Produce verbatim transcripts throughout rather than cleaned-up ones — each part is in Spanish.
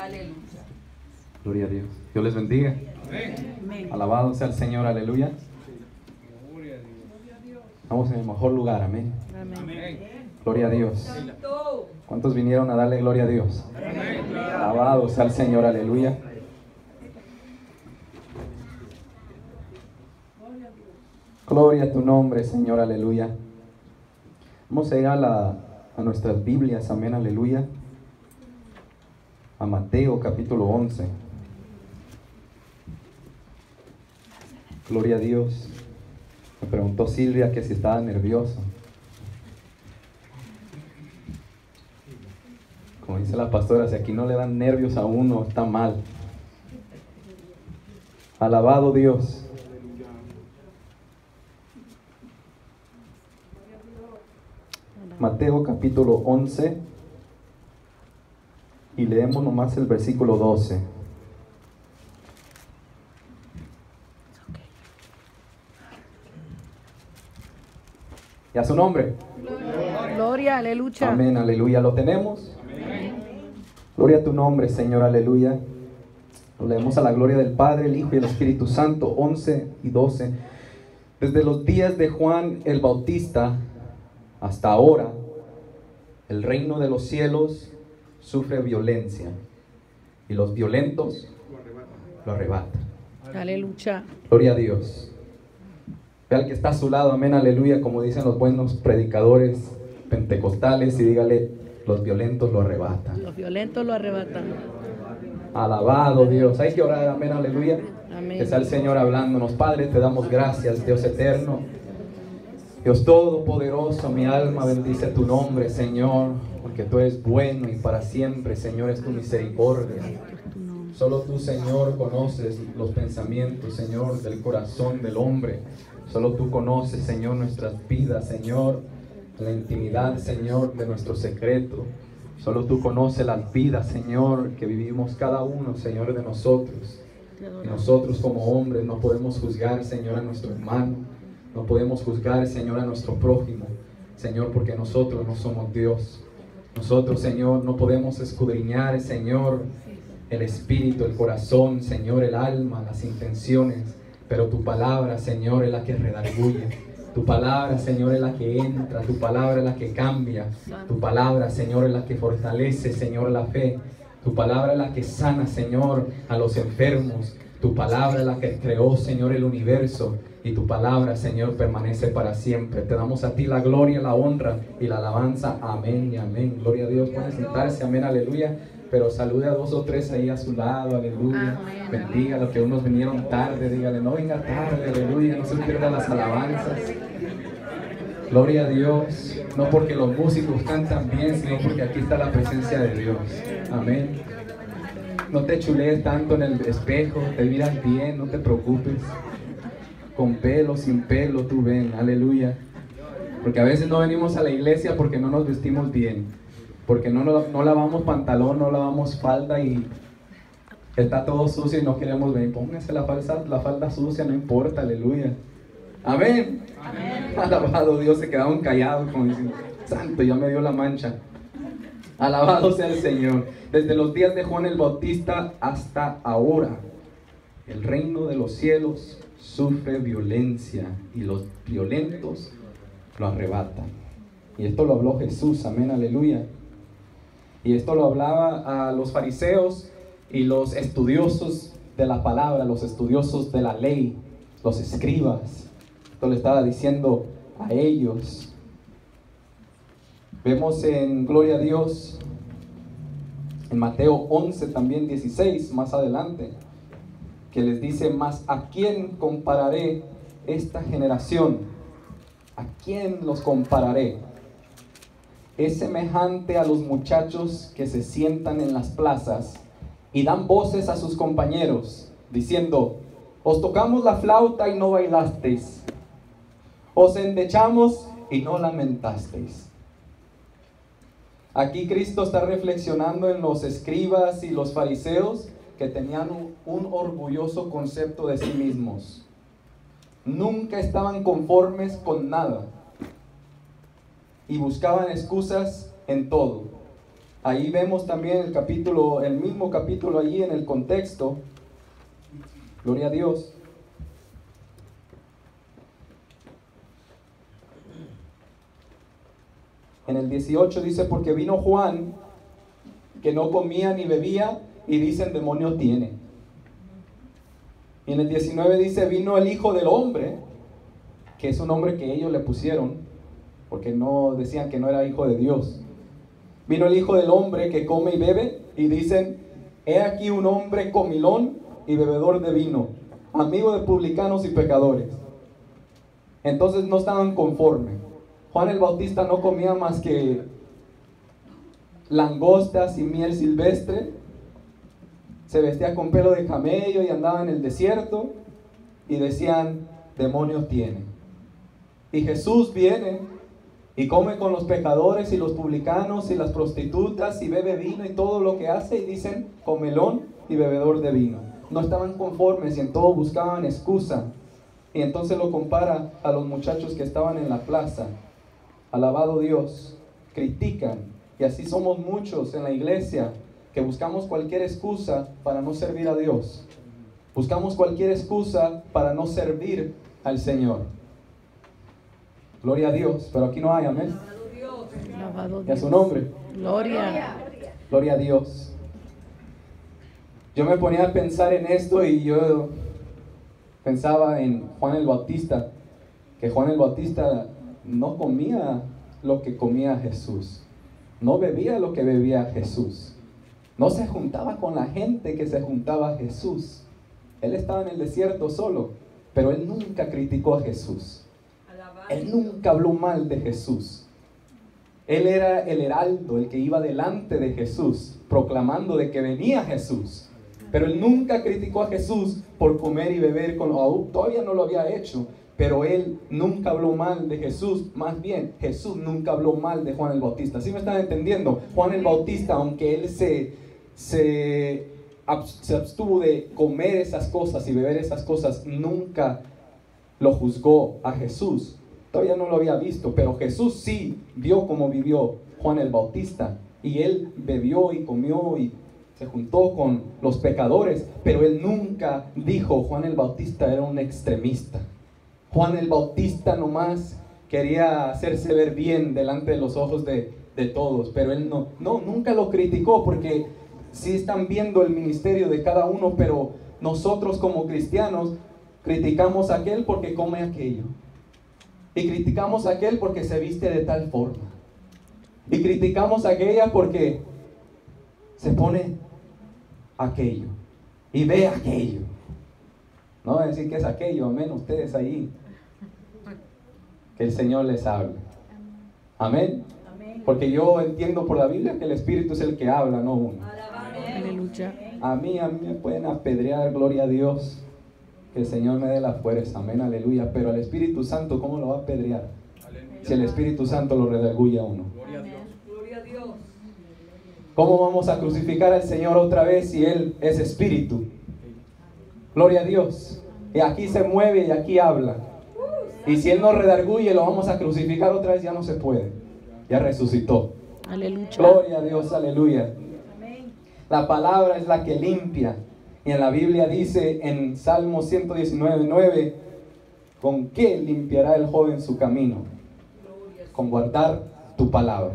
Aleluya. Gloria a Dios. Dios les bendiga. Amén. Alabado sea el Señor, aleluya. Estamos en el mejor lugar, amén. Amén. Gloria a Dios. Santo. ¿Cuántos vinieron a darle gloria a Dios? Alabado sea el Señor, aleluya. Gloria a tu nombre, Señor, aleluya. Vamos a ir a, la, a nuestras Biblias, amén, aleluya. A Mateo capítulo once. Gloria a Dios. Me preguntó Silvia que si estaba nervioso. Como dice la pastora, si aquí no le dan nervios a uno, está mal. Alabado Dios. Mateo capítulo once. Y leemos nomás el versículo doce. ¿Y a su nombre? Gloria, aleluya. Amén, aleluya. ¿Lo tenemos? Amén. Gloria a tu nombre, Señor, aleluya. Lo leemos a la gloria del Padre, el Hijo y el Espíritu Santo, once y doce. Desde los días de Juan el Bautista hasta ahora, el reino de los cielos sufre violencia y los violentos lo arrebatan. Aleluya. Gloria a Dios. Ve al que está a su lado, amén, aleluya, como dicen los buenos predicadores pentecostales, y dígale, los violentos lo arrebatan. Los violentos lo arrebatan. Alabado Dios. Hay que orar, amén, aleluya. Amén. Que sea el Señor hablándonos. Padre, te damos gracias, Dios eterno, Dios todopoderoso. Mi alma bendice tu nombre, Señor, porque tú eres bueno y para siempre, Señor, es tu misericordia. Solo tú, Señor, conoces los pensamientos, Señor, del corazón del hombre. Solo tú conoces, Señor, nuestras vidas, Señor, la intimidad, Señor, de nuestro secreto. Solo tú conoces las vidas, Señor, que vivimos cada uno, Señor, de nosotros. Y nosotros como hombres no podemos juzgar, Señor, a nuestro hermano. No podemos juzgar, Señor, a nuestro prójimo, Señor, porque nosotros no somos Dios. Nosotros, Señor, no podemos escudriñar, Señor, el espíritu, el corazón, Señor, el alma, las intenciones. Pero tu palabra, Señor, es la que redarguye. Tu palabra, Señor, es la que entra. Tu palabra es la que cambia. Tu palabra, Señor, es la que fortalece, Señor, la fe. Tu palabra es la que sana, Señor, a los enfermos. Tu palabra es la que creó, Señor, el universo. Y tu palabra, Señor, permanece para siempre. Te damos a ti la gloria, la honra y la alabanza. Amén y amén. Gloria a Dios. Pueden sentarse. Amén, aleluya. Pero salude a dos o tres ahí a su lado, aleluya. Amén. Bendiga a los que unos vinieron tarde, dígale, no venga tarde, aleluya, no se pierdan las alabanzas. Gloria a Dios, no porque los músicos cantan bien, sino porque aquí está la presencia de Dios. Amén. No te chulees tanto en el espejo, te miras bien, no te preocupes. Con pelo, sin pelo, tú ven, aleluya. Porque a veces no venimos a la iglesia porque no nos vestimos bien. Porque no, no, no lavamos pantalón, no lavamos falda y está todo sucio y no queremos venir. Póngase la falda, la falda sucia, no importa, aleluya. Amén. Amén. Alabado Dios, se quedaron callados como diciendo, santo, ya me dio la mancha. Alabado sea el Señor. Desde los días de Juan el Bautista hasta ahora, el reino de los cielos sufre violencia y los violentos lo arrebatan. Y esto lo habló Jesús, amén, aleluya. Y esto lo hablaba a los fariseos y los estudiosos de la palabra, los estudiosos de la ley, los escribas. Esto le estaba diciendo a ellos. Vemos en Gloria a Dios, en Mateo once también dieciséis, más adelante, que les dice, mas ¿a quién compararé esta generación? ¿A quién los compararé? Es semejante a los muchachos que se sientan en las plazas y dan voces a sus compañeros, diciendo, os tocamos la flauta y no bailasteis, os endechamos y no lamentasteis. Aquí Cristo está reflexionando en los escribas y los fariseos que tenían un, un orgulloso concepto de sí mismos. Nunca estaban conformes con nada y buscaban excusas en todo. Ahí vemos también el capítulo, el mismo capítulo allí en el contexto. Gloria a Dios. En el dieciocho dice, porque vino Juan, que no comía ni bebía, y dicen, demonio tiene. Y en el diecinueve dice, vino el Hijo del Hombre, que es un nombre que ellos le pusieron, porque no decían que no era hijo de Dios. Vino el Hijo del Hombre que come y bebe, y dicen, he aquí un hombre comilón y bebedor de vino, amigo de publicanos y pecadores. Entonces no estaban conformes. Juan el Bautista no comía más que langostas y miel silvestre, se vestía con pelo de camello y andaba en el desierto, y decían, demonios tiene. Y Jesús viene y come con los pecadores y los publicanos y las prostitutas y bebe vino y todo lo que hace, y dicen, comelón y bebedor de vino. No estaban conformes y en todo buscaban excusa. Y entonces lo compara a los muchachos que estaban en la plaza. Alabado Dios, critican, y así somos muchos en la iglesia que buscamos cualquier excusa para no servir a Dios. Buscamos cualquier excusa para no servir al Señor. Gloria a Dios, pero aquí no hay, amén. Alabado Y a Dios. su nombre. Gloria. Gloria a Dios. Yo me ponía a pensar en esto y yo pensaba en Juan el Bautista, que Juan el Bautista no comía lo que comía Jesús, no bebía lo que bebía Jesús, no se juntaba con la gente que se juntaba Jesús. Él estaba en el desierto solo, pero él nunca criticó a Jesús. Él nunca habló mal de Jesús. Él era el heraldo, el que iba delante de Jesús, proclamando de que venía Jesús. Pero él nunca criticó a Jesús por comer y beber con aún todavía no lo había hecho. Pero él nunca habló mal de Jesús. Más bien, Jesús nunca habló mal de Juan el Bautista. ¿Sí me están entendiendo? Juan el Bautista, aunque él se, se, se abstuvo de comer esas cosas y beber esas cosas, nunca lo juzgó a Jesús. Todavía no lo había visto, pero Jesús sí vio cómo vivió Juan el Bautista. Y él bebió y comió y se juntó con los pecadores, pero él nunca dijo Juan el Bautista era un extremista. Juan el Bautista nomás quería hacerse ver bien delante de los ojos de, de todos, pero él no, no, nunca lo criticó, porque sí están viendo el ministerio de cada uno, pero nosotros como cristianos criticamos a aquel porque come aquello, y criticamos a aquel porque se viste de tal forma, y criticamos a aquella porque se pone aquello y ve aquello. No voy a decir que es aquello, amén, ustedes ahí. Que el Señor les hable. Amén. Porque yo entiendo por la Biblia que el Espíritu es el que habla, no uno. Aleluya. A mí, a mí me pueden apedrear, gloria a Dios. Que el Señor me dé la fuerza, amén, aleluya. Pero al Espíritu Santo, ¿cómo lo va a apedrear? Si el Espíritu Santo lo redarguye a uno. Gloria a Dios. ¿Cómo vamos a crucificar al Señor otra vez si Él es Espíritu? Gloria a Dios. Y aquí se mueve y aquí habla. Y si Él nos redarguye, lo vamos a crucificar otra vez, ya no se puede. Ya resucitó. Aleluya. Gloria a Dios, aleluya. La palabra es la que limpia. Y en la Biblia dice en Salmo ciento diecinueve, nueve, ¿con qué limpiará el joven su camino? Con guardar tu palabra.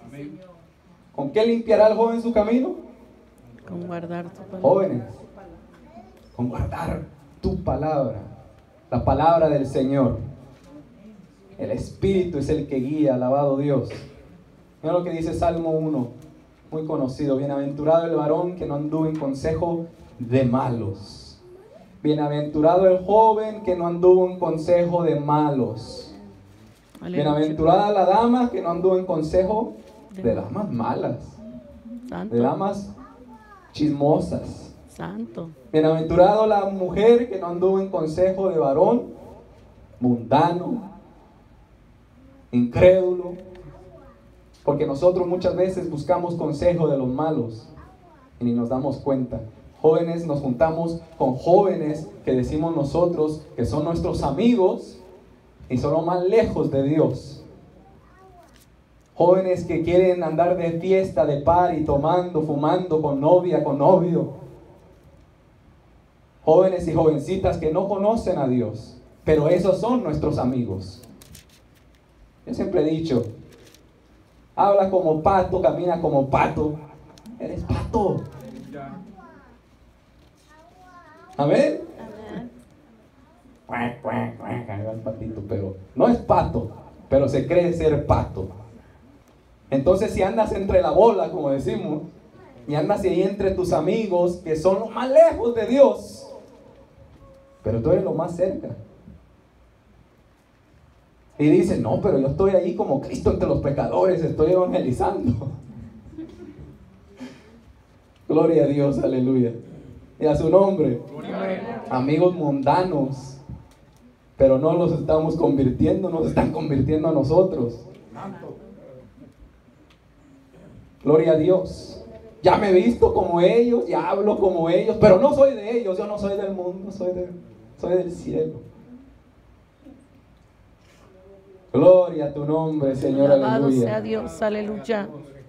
¿Con qué limpiará el joven su camino? Con guardar tu palabra. Jóvenes, con guardar tu palabra, la palabra del Señor. El Espíritu es el que guía, alabado Dios. Mira lo que dice Salmo uno, muy conocido. Bienaventurado el varón que no anduvo en consejo de malos. Bienaventurado el joven que no anduvo en consejo de malos. Aleluya. Bienaventurada la dama que no anduvo en consejo de damas malas, Santo. de damas chismosas. Santo. Bienaventurado la mujer que no anduvo en consejo de varón mundano, incrédulo, porque nosotros muchas veces buscamos consejo de los malos y ni nos damos cuenta. Jóvenes, nos juntamos con jóvenes que decimos nosotros que son nuestros amigos y son los más lejos de Dios. Jóvenes que quieren andar de fiesta, de party, tomando, fumando, con novia, con novio. Jóvenes y jovencitas que no conocen a Dios, pero esos son nuestros amigos. Yo siempre he dicho, habla como pato, camina como pato. Eres pato. Amén. Cuac, cuac, cuac, haga el patito, pero no es pato, pero se cree ser pato. Entonces, si andas entre la bola, como decimos, y andas ahí entre tus amigos que son los más lejos de Dios, pero tú eres lo más cerca. Y dicen, no, pero yo estoy ahí como Cristo entre los pecadores, estoy evangelizando. Gloria a Dios, aleluya. Y a su nombre. Amigos mundanos, pero no los estamos convirtiendo, nos están convirtiendo a nosotros. Gloria a Dios. Ya me he visto como ellos, ya hablo como ellos, pero no soy de ellos, yo no soy del mundo, soy, de, soy del cielo. Gloria a tu nombre, Señor, Alabado sea aleluya. Dios, aleluya.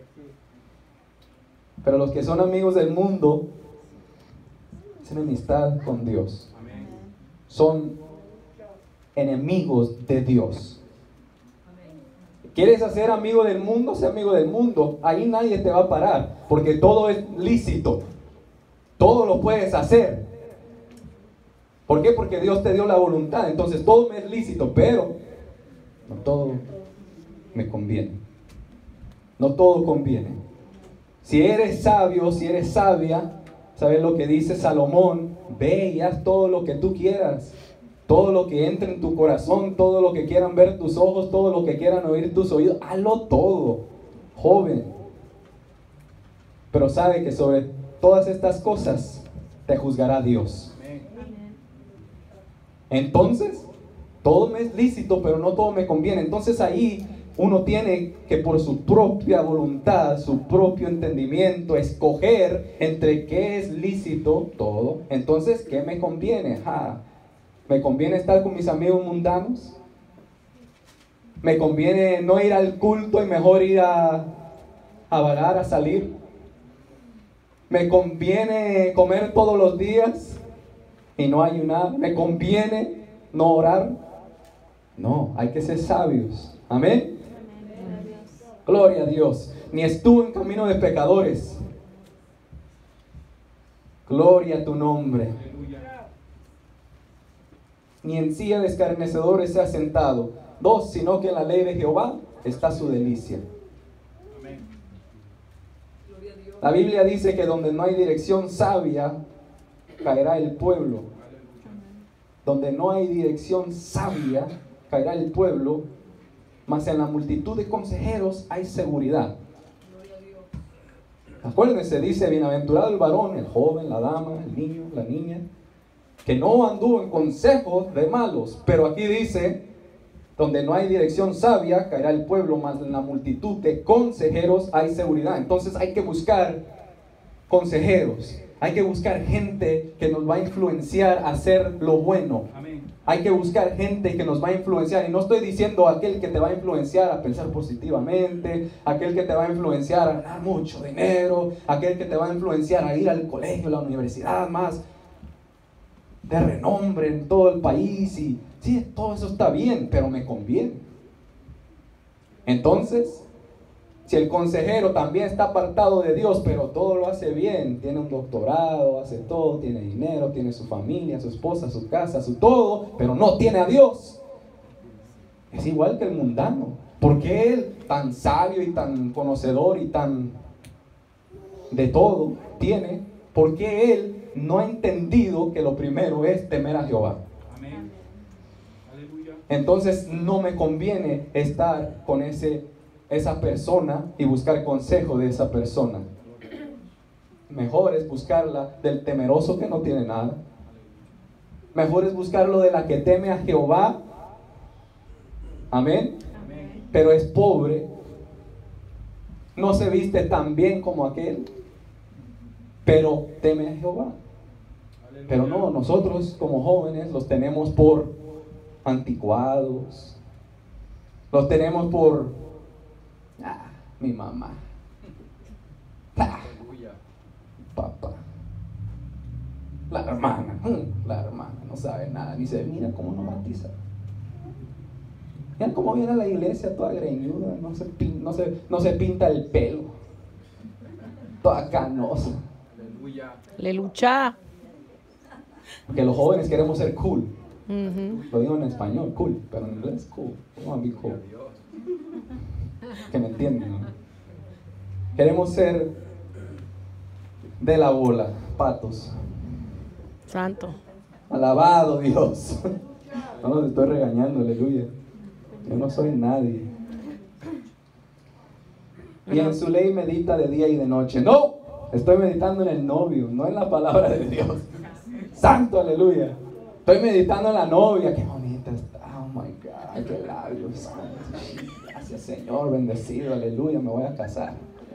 Pero los que son amigos del mundo, es enemistad con Dios. Son enemigos de Dios. ¿Quieres ser amigo del mundo? Sé amigo del mundo. Ahí nadie te va a parar, porque todo es lícito. Todo lo puedes hacer. ¿Por qué? Porque Dios te dio la voluntad. Entonces todo me es lícito, pero no todo me conviene. No todo conviene. Si eres sabio, si eres sabia, ¿sabes lo que dice Salomón? Ve y haz todo lo que tú quieras. Todo lo que entre en tu corazón, todo lo que quieran ver tus ojos, todo lo que quieran oír tus oídos, hazlo todo, joven. Pero sabe que sobre todas estas cosas te juzgará Dios. Entonces, todo me es lícito, pero no todo me conviene. Entonces ahí uno tiene que por su propia voluntad, su propio entendimiento, escoger entre qué es lícito todo. Entonces, ¿qué me conviene? Ja. ¿Me conviene estar con mis amigos mundanos? ¿Me conviene no ir al culto y mejor ir a, a vagar, a salir? ¿Me conviene comer todos los días y no ayunar? ¿Me conviene no orar? No, hay que ser sabios. Amén. Gloria a Dios. Ni estuvo en camino de pecadores. Gloria a tu nombre. Ni en silla de escarnecedores se ha sentado. Dos, sino que en la ley de Jehová está su delicia. La Biblia dice que donde no hay dirección sabia, caerá el pueblo. Donde no hay dirección sabia, caerá el pueblo. Mas en la multitud de consejeros hay seguridad. Acuérdense, dice, bienaventurado el varón, el joven, la dama, el niño, la niña, que no anduvo en consejos de malos. Pero aquí dice, donde no hay dirección sabia, caerá el pueblo, mas en la multitud de consejeros hay seguridad. Entonces hay que buscar consejeros, hay que buscar gente que nos va a influenciar a hacer lo bueno. Amén. Hay que buscar gente que nos va a influenciar. Y no estoy diciendo aquel que te va a influenciar a pensar positivamente, aquel que te va a influenciar a ganar mucho dinero, aquel que te va a influenciar a ir al colegio, a la universidad más de renombre en todo el país. Y sí, todo eso está bien, pero me conviene. Entonces, si el consejero también está apartado de Dios, pero todo lo hace bien, tiene un doctorado, hace todo, tiene dinero, tiene su familia, su esposa, su casa, su todo, pero no tiene a Dios, es igual que el mundano. ¿Por qué él, tan sabio y tan conocedor y tan de todo tiene? ¿Por qué él no ha entendido que lo primero es temer a Jehová? Amén. Aleluya. Entonces no me conviene estar con ese esa persona y buscar consejo de esa persona. Mejor es buscarla del temeroso que no tiene nada. Mejor es buscarlo de la que teme a Jehová. Amén. Amén. Pero es pobre. No se viste tan bien como aquel, pero teme a Jehová. Aleluya. Pero no, nosotros como jóvenes los tenemos por anticuados. Los tenemos por Ah, Mi mamá. Ah, papá. La hermana. mm, La hermana no sabe nada, ni se mira cómo no bautiza. Miren cómo viene a la iglesia toda greñuda, no se, pin, no, se, no se pinta el pelo, toda canosa. Aleluya. Porque los jóvenes queremos ser cool. Ujú. Lo digo en español, cool, pero en inglés cool. No, be cool. Que me entienden, ¿no? Queremos ser de la bola, patos. Santo. Alabado Dios. No los estoy regañando, aleluya. Yo no soy nadie. Y en su ley medita de día y de noche. No, estoy meditando en el novio, no en la palabra de Dios. Santo, aleluya. Estoy meditando en la novia. Qué bonita está. Oh my God, qué labios. Gracias, Señor, bendecido, aleluya. Me voy a casar.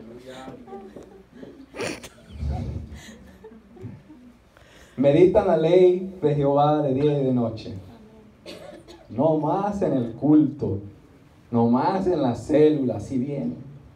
Medita en la ley de Jehová de día y de noche. No más en el culto, no más en las células, si viene.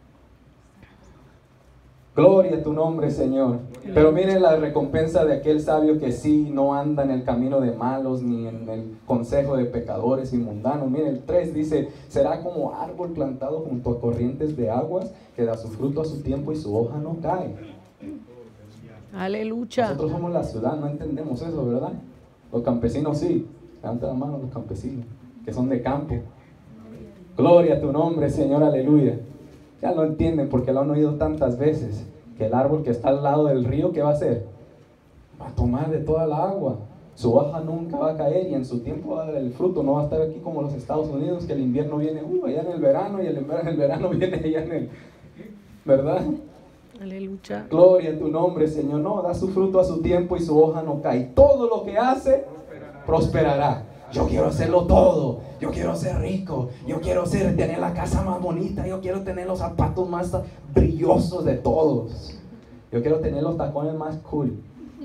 Gloria a tu nombre, Señor. Pero miren la recompensa de aquel sabio que sí no anda en el camino de malos, ni en el consejo de pecadores y mundanos. Miren, el tres dice, será como árbol plantado junto a corrientes de aguas, que da su fruto a su tiempo y su hoja no cae. Aleluya. Nosotros somos la ciudad, no entendemos eso, ¿verdad? Los campesinos sí. Levanta la mano los campesinos, que son de campo. Gloria a tu nombre, Señor, aleluya. Ya lo entienden porque lo han oído tantas veces. Que el árbol que está al lado del río, ¿qué va a hacer? Va a tomar de toda la agua. Su hoja nunca va a caer y en su tiempo va a dar el fruto. No va a estar aquí como los Estados Unidos, que el invierno viene uh, allá en el verano y el, el verano viene allá en el... ¿Verdad? Aleluya. Gloria a tu nombre, Señor. No, da su fruto a su tiempo y su hoja no cae. Todo lo que hace, prosperará. Yo quiero hacerlo todo. Yo quiero ser rico. Yo quiero ser, tener la casa más bonita. Yo quiero tener los zapatos más brillosos de todos. Yo quiero tener los tacones más cool.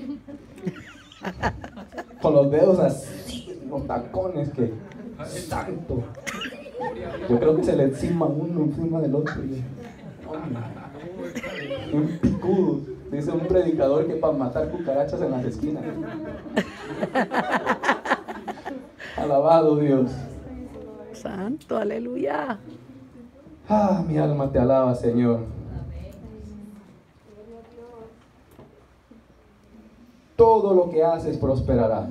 Con los dedos así, los tacones que... Santo. Yo creo que se le encima uno encima del otro. Un picudo. Dice un predicador que para matar cucarachas en las esquinas. Alabado Dios. Santo, aleluya. Ah, mi alma te alaba, Señor. Todo lo que haces prosperará.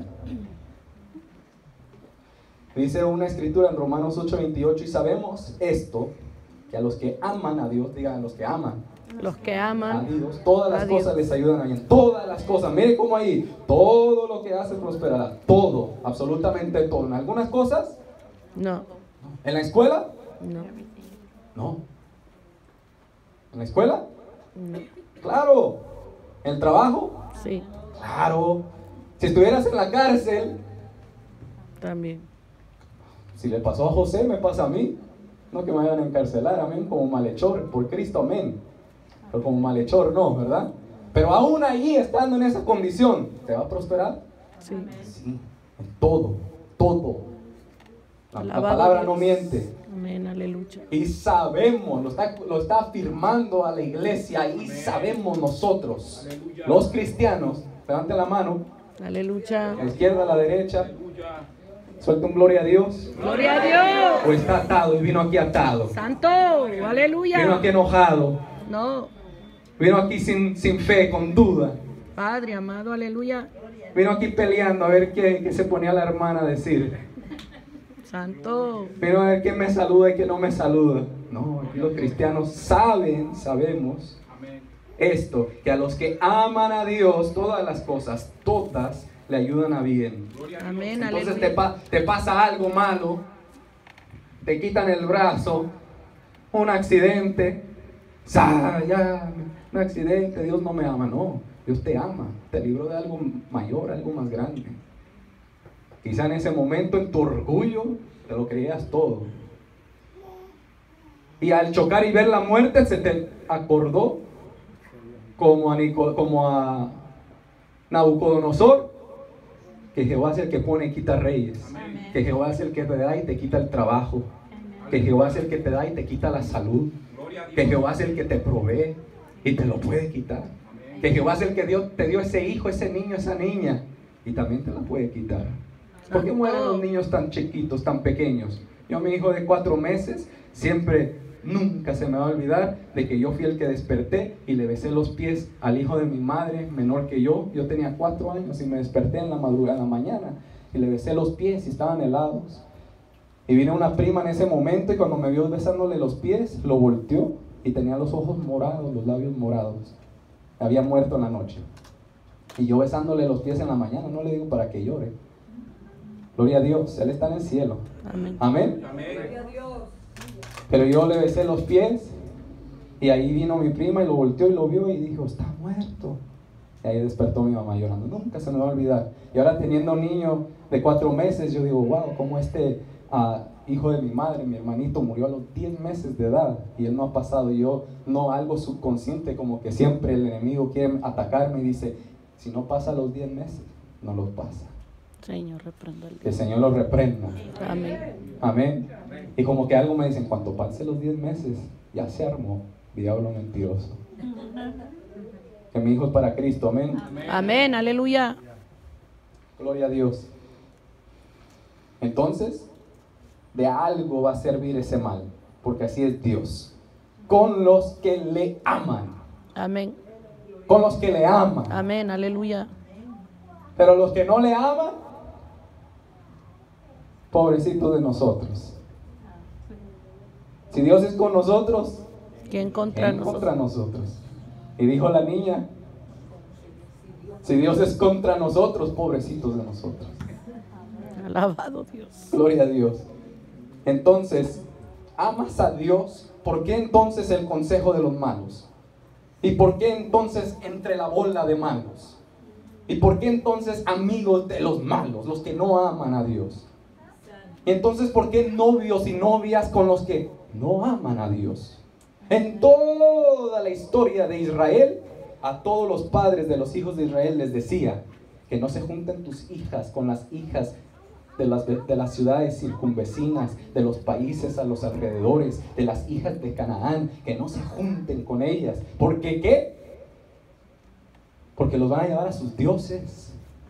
Dice una escritura en Romanos ocho veintiocho, y sabemos esto, que a los que aman a Dios, digan a los que aman Los que a aman Dios, todas las a Dios. cosas les ayudan a bien. Todas las cosas, mire cómo ahí, todo lo que hace prosperará. Todo, absolutamente todo. En algunas cosas, No, en la escuela, no, no. ¿En la escuela? no. Claro. ¿En el trabajo? Sí, Claro. Si estuvieras en la cárcel, también. si le pasó a José, me pasa a mí. No que me vayan a encarcelar, amén, como malhechor, por Cristo, amén. Pero como malhechor no, ¿verdad? Pero aún ahí, estando en esa condición, ¿te va a prosperar? Sí. Sí, en todo, todo. La, la Alabado palabra Dios. no miente. Amén, aleluya. Y sabemos, lo está, lo está afirmando a la iglesia, y sabemos nosotros, los cristianos, levanten la mano, Aleluya. a la izquierda, a la derecha, suelta un gloria a Dios. Gloria a Dios. O está atado y vino aquí atado. Santo, Vino aleluya. aquí enojado. No, Vino aquí sin, sin fe, con duda. Padre amado, aleluya. Vino aquí peleando a ver qué, qué se ponía la hermana a decir. Santo. Vino a ver quién me saluda y quién no me saluda. No, aquí los cristianos saben, sabemos esto, que a los que aman a Dios, todas las cosas, todas le ayudan a bien. Amén, Entonces aleluya. te, pa- te pasa algo malo, te quitan el brazo, un accidente, ¡sa! Ya, un accidente, Dios no me ama. No, Dios te ama, te libró de algo mayor, algo más grande. Quizá en ese momento, en tu orgullo, te lo creías todo. Y al chocar y ver la muerte, se te acordó, como a, Nico, como a Nabucodonosor, que Jehová es el que pone y quita reyes. Amén. Que Jehová es el que te da y te quita el trabajo. Amén. Que Jehová es el que te da y te quita la salud. Que Jehová es el que te provee y te lo puede quitar. Que Jehová es el que dio, te dio ese hijo, ese niño, esa niña, y también te la puede quitar. ¿Por qué mueren los niños tan chiquitos, tan pequeños? Yo, mi hijo de cuatro meses, siempre, nunca se me va a olvidar de que yo fui el que desperté y le besé los pies al hijo de mi madre, menor que yo. Yo tenía cuatro años y me desperté en la madrugada, en la mañana, y le besé los pies y estaban helados. Y vino una prima en ese momento y cuando me vio besándole los pies, lo volteó y tenía los ojos morados, los labios morados. Había muerto en la noche. Y yo besándole los pies en la mañana, no le digo para que llore. Gloria a Dios, Él está en el cielo. Amén. Amén. Gloria a Dios. Pero yo le besé los pies y ahí vino mi prima y lo volteó y lo vio y dijo, está muerto. Y ahí despertó mi mamá llorando. Nunca se me va a olvidar. Y ahora teniendo un niño de cuatro meses, yo digo, wow, cómo este uh, hijo de mi madre, mi hermanito, murió a los diez meses de edad y él no ha pasado. Y yo, no, algo subconsciente, como que siempre el enemigo quiere atacarme y dice, si no pasa los diez meses, no los pasa. Señor, reprenda el Que el Señor los reprenda. Amén. Amén. Y como que algo me dicen, cuando pase los diez meses, ya se armó. Diablo mentiroso. Que mi hijo es para Cristo. Amén. Amén, aleluya. Gloria a Dios. Entonces, de algo va a servir ese mal, porque así es Dios. Con los que le aman. Amén. Con los que le aman. Amén, aleluya. Pero los que no le aman, pobrecitos de nosotros. Si Dios es con nosotros, ¿Quién contra ¿quién nosotros? contra nosotros? Y dijo la niña, si Dios es contra nosotros, pobrecitos de nosotros. Alabado Dios. Gloria a Dios. Entonces, amas a Dios. ¿Por qué entonces el consejo de los malos? ¿Y por qué entonces entre la bola de malos? ¿Y por qué entonces amigos de los malos, los que no aman a Dios? Y entonces, ¿por qué novios y novias con los que no aman a Dios? En toda la historia de Israel, a todos los padres de los hijos de Israel les decía que no se junten tus hijas con las hijas de las, de las ciudades circunvecinas, de los países a los alrededores, de las hijas de Canaán, que no se junten con ellas. ¿Por qué qué? Porque los van a llevar a sus dioses.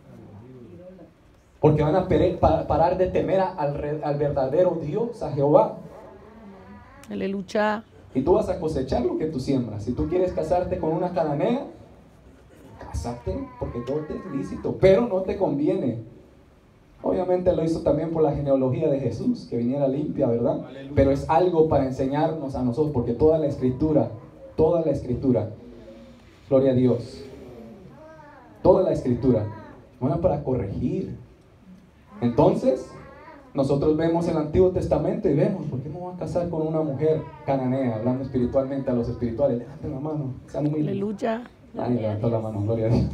Porque van a parar de temer al, al verdadero Dios, a Jehová. Aleluya. Y tú vas a cosechar lo que tú siembras. Si tú quieres casarte con una cananea, cásate, porque todo te es lícito, pero no te conviene. Obviamente lo hizo también por la genealogía de Jesús, que viniera limpia, ¿verdad? Aleluya. Pero es algo para enseñarnos a nosotros, porque toda la escritura, toda la escritura, gloria a Dios, toda la escritura, bueno, para corregir. Entonces, nosotros vemos el Antiguo Testamento y vemos, ¿por qué me voy a casar con una mujer cananea? Hablando espiritualmente a los espirituales, levanten la mano, sean humildes. Aleluya. Nadie levantó la mano, gloria a Dios.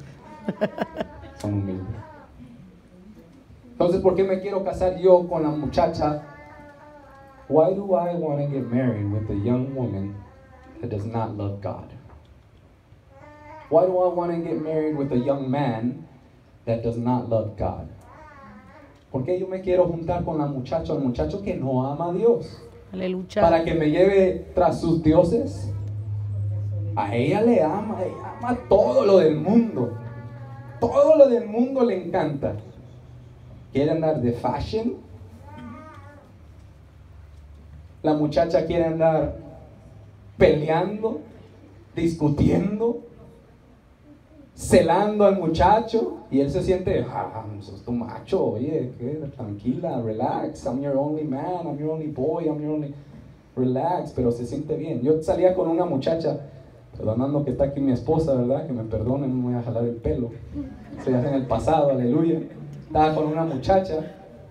Son humildes. Entonces, ¿por qué me quiero casar yo con la muchacha? Why do I want to get married with a young woman that does not love God? Why do I want to get married with a young man that does not love God? ¿Por qué yo me quiero juntar con la muchacha, el muchacho que no ama a Dios? Aleluya. ¿Para que me lleve tras sus dioses? A ella le ama, ella ama todo lo del mundo. Todo lo del mundo le encanta. ¿Quiere andar de fashion? La muchacha quiere andar peleando, discutiendo, celando al muchacho, y él se siente, ah, sos tu macho, oye, ¿qué? Tranquila, relax, I'm your only man, I'm your only boy, I'm your only... Relax, pero se siente bien. Yo salía con una muchacha, perdonando que está aquí mi esposa, ¿verdad? Que me perdonen, no me voy a jalar el pelo. Se hace en el pasado, aleluya. Estaba con una muchacha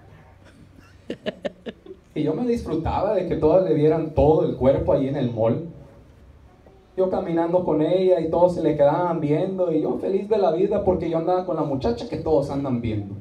y yo me disfrutaba de que todas le vieran todo el cuerpo ahí en el mall. Yo caminando con ella y todos se le quedaban viendo, y yo feliz de la vida porque yo andaba con la muchacha que todos andan viendo.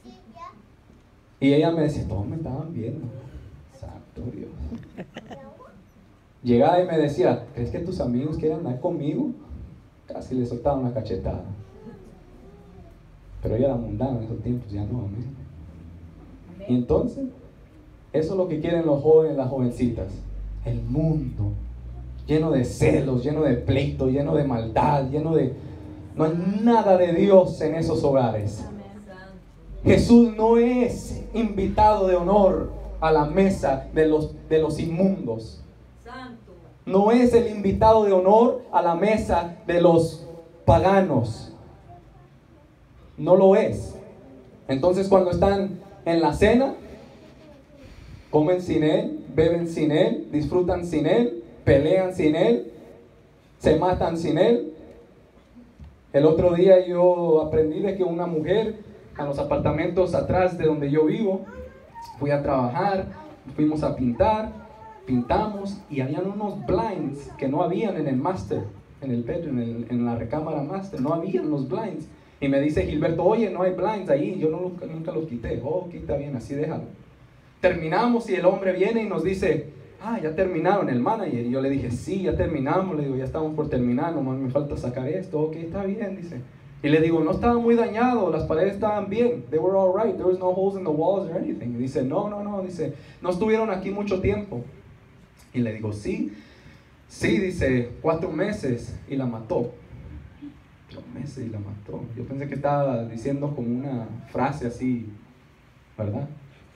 Y ella me decía, todos me estaban viendo. Santo Dios. Llegaba y me decía, ¿crees que tus amigos quieren andar conmigo? Casi le soltaba una cachetada. Pero ella era mundana en esos tiempos, ya no, amén. Y entonces, eso es lo que quieren los jóvenes, las jovencitas. El mundo. lleno de celos, lleno de pleito, lleno de maldad, lleno de... No hay nada de Dios en esos hogares. Jesús no es invitado de honor a la mesa de los, de los inmundos. No es el invitado de honor a la mesa de los paganos. No lo es. Entonces, cuando están en la cena, comen sin Él, beben sin Él, disfrutan sin Él, pelean sin Él, se matan sin Él. El otro día yo aprendí de que una mujer a los apartamentos atrás de donde yo vivo, fui a trabajar, fuimos a pintar, pintamos y habían unos blinds que no habían en el master, en el bedroom, en, el, en la recámara master, no habían los blinds. Y me dice Gilberto, oye, no hay blinds ahí, yo no, nunca los quité. Oh, ok, está bien, así déjalo. Terminamos y el hombre viene y nos dice, ah, ya terminaron, el manager. Y yo le dije, sí, ya terminamos. Le digo, ya estamos por terminar, nomás me falta sacar esto. Ok, está bien, dice. Y le digo, no estaba muy dañado, las paredes estaban bien. They were all right, there was no holes in the walls or anything. Y dice, no, no, no, dice, no estuvieron aquí mucho tiempo. Y le digo, sí, sí, dice, cuatro meses. Y la mató. Cuatro meses y la mató. Yo pensé que estaba diciendo como una frase así, ¿verdad?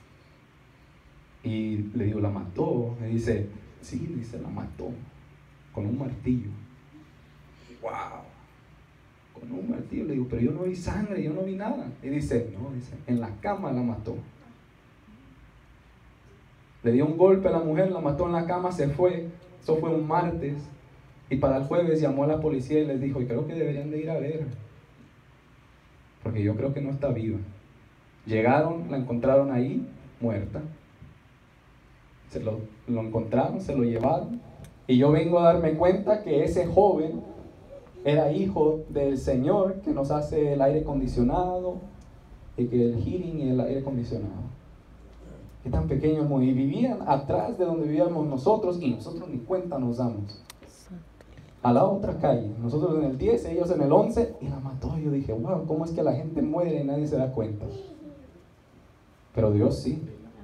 Y le digo, ¿la mató? Me dice, sí, dice, la mató. Con un martillo. ¡Wow! Con un martillo. Le digo, pero yo no vi sangre, yo no vi nada. Y dice, no, dice, en la cama la mató. Le dio un golpe a la mujer, la mató en la cama, se fue. Eso fue un martes. Y para el jueves llamó a la policía y les dijo, y creo que deberían de ir a ver. Porque yo creo que no está viva. Llegaron, la encontraron ahí, muerta. Se lo, lo encontraron, se lo llevaron. Y yo vengo a darme cuenta que ese joven era hijo del Señor que nos hace el aire acondicionado y que el heating y el aire acondicionado. Que tan pequeños muy. Y vivían atrás de donde vivíamos nosotros y nosotros ni cuenta nos damos. A la otra calle. Nosotros en el diez, ellos en el once y la mató. Yo dije, wow, ¿cómo es que la gente muere y nadie se da cuenta? Pero Dios sí.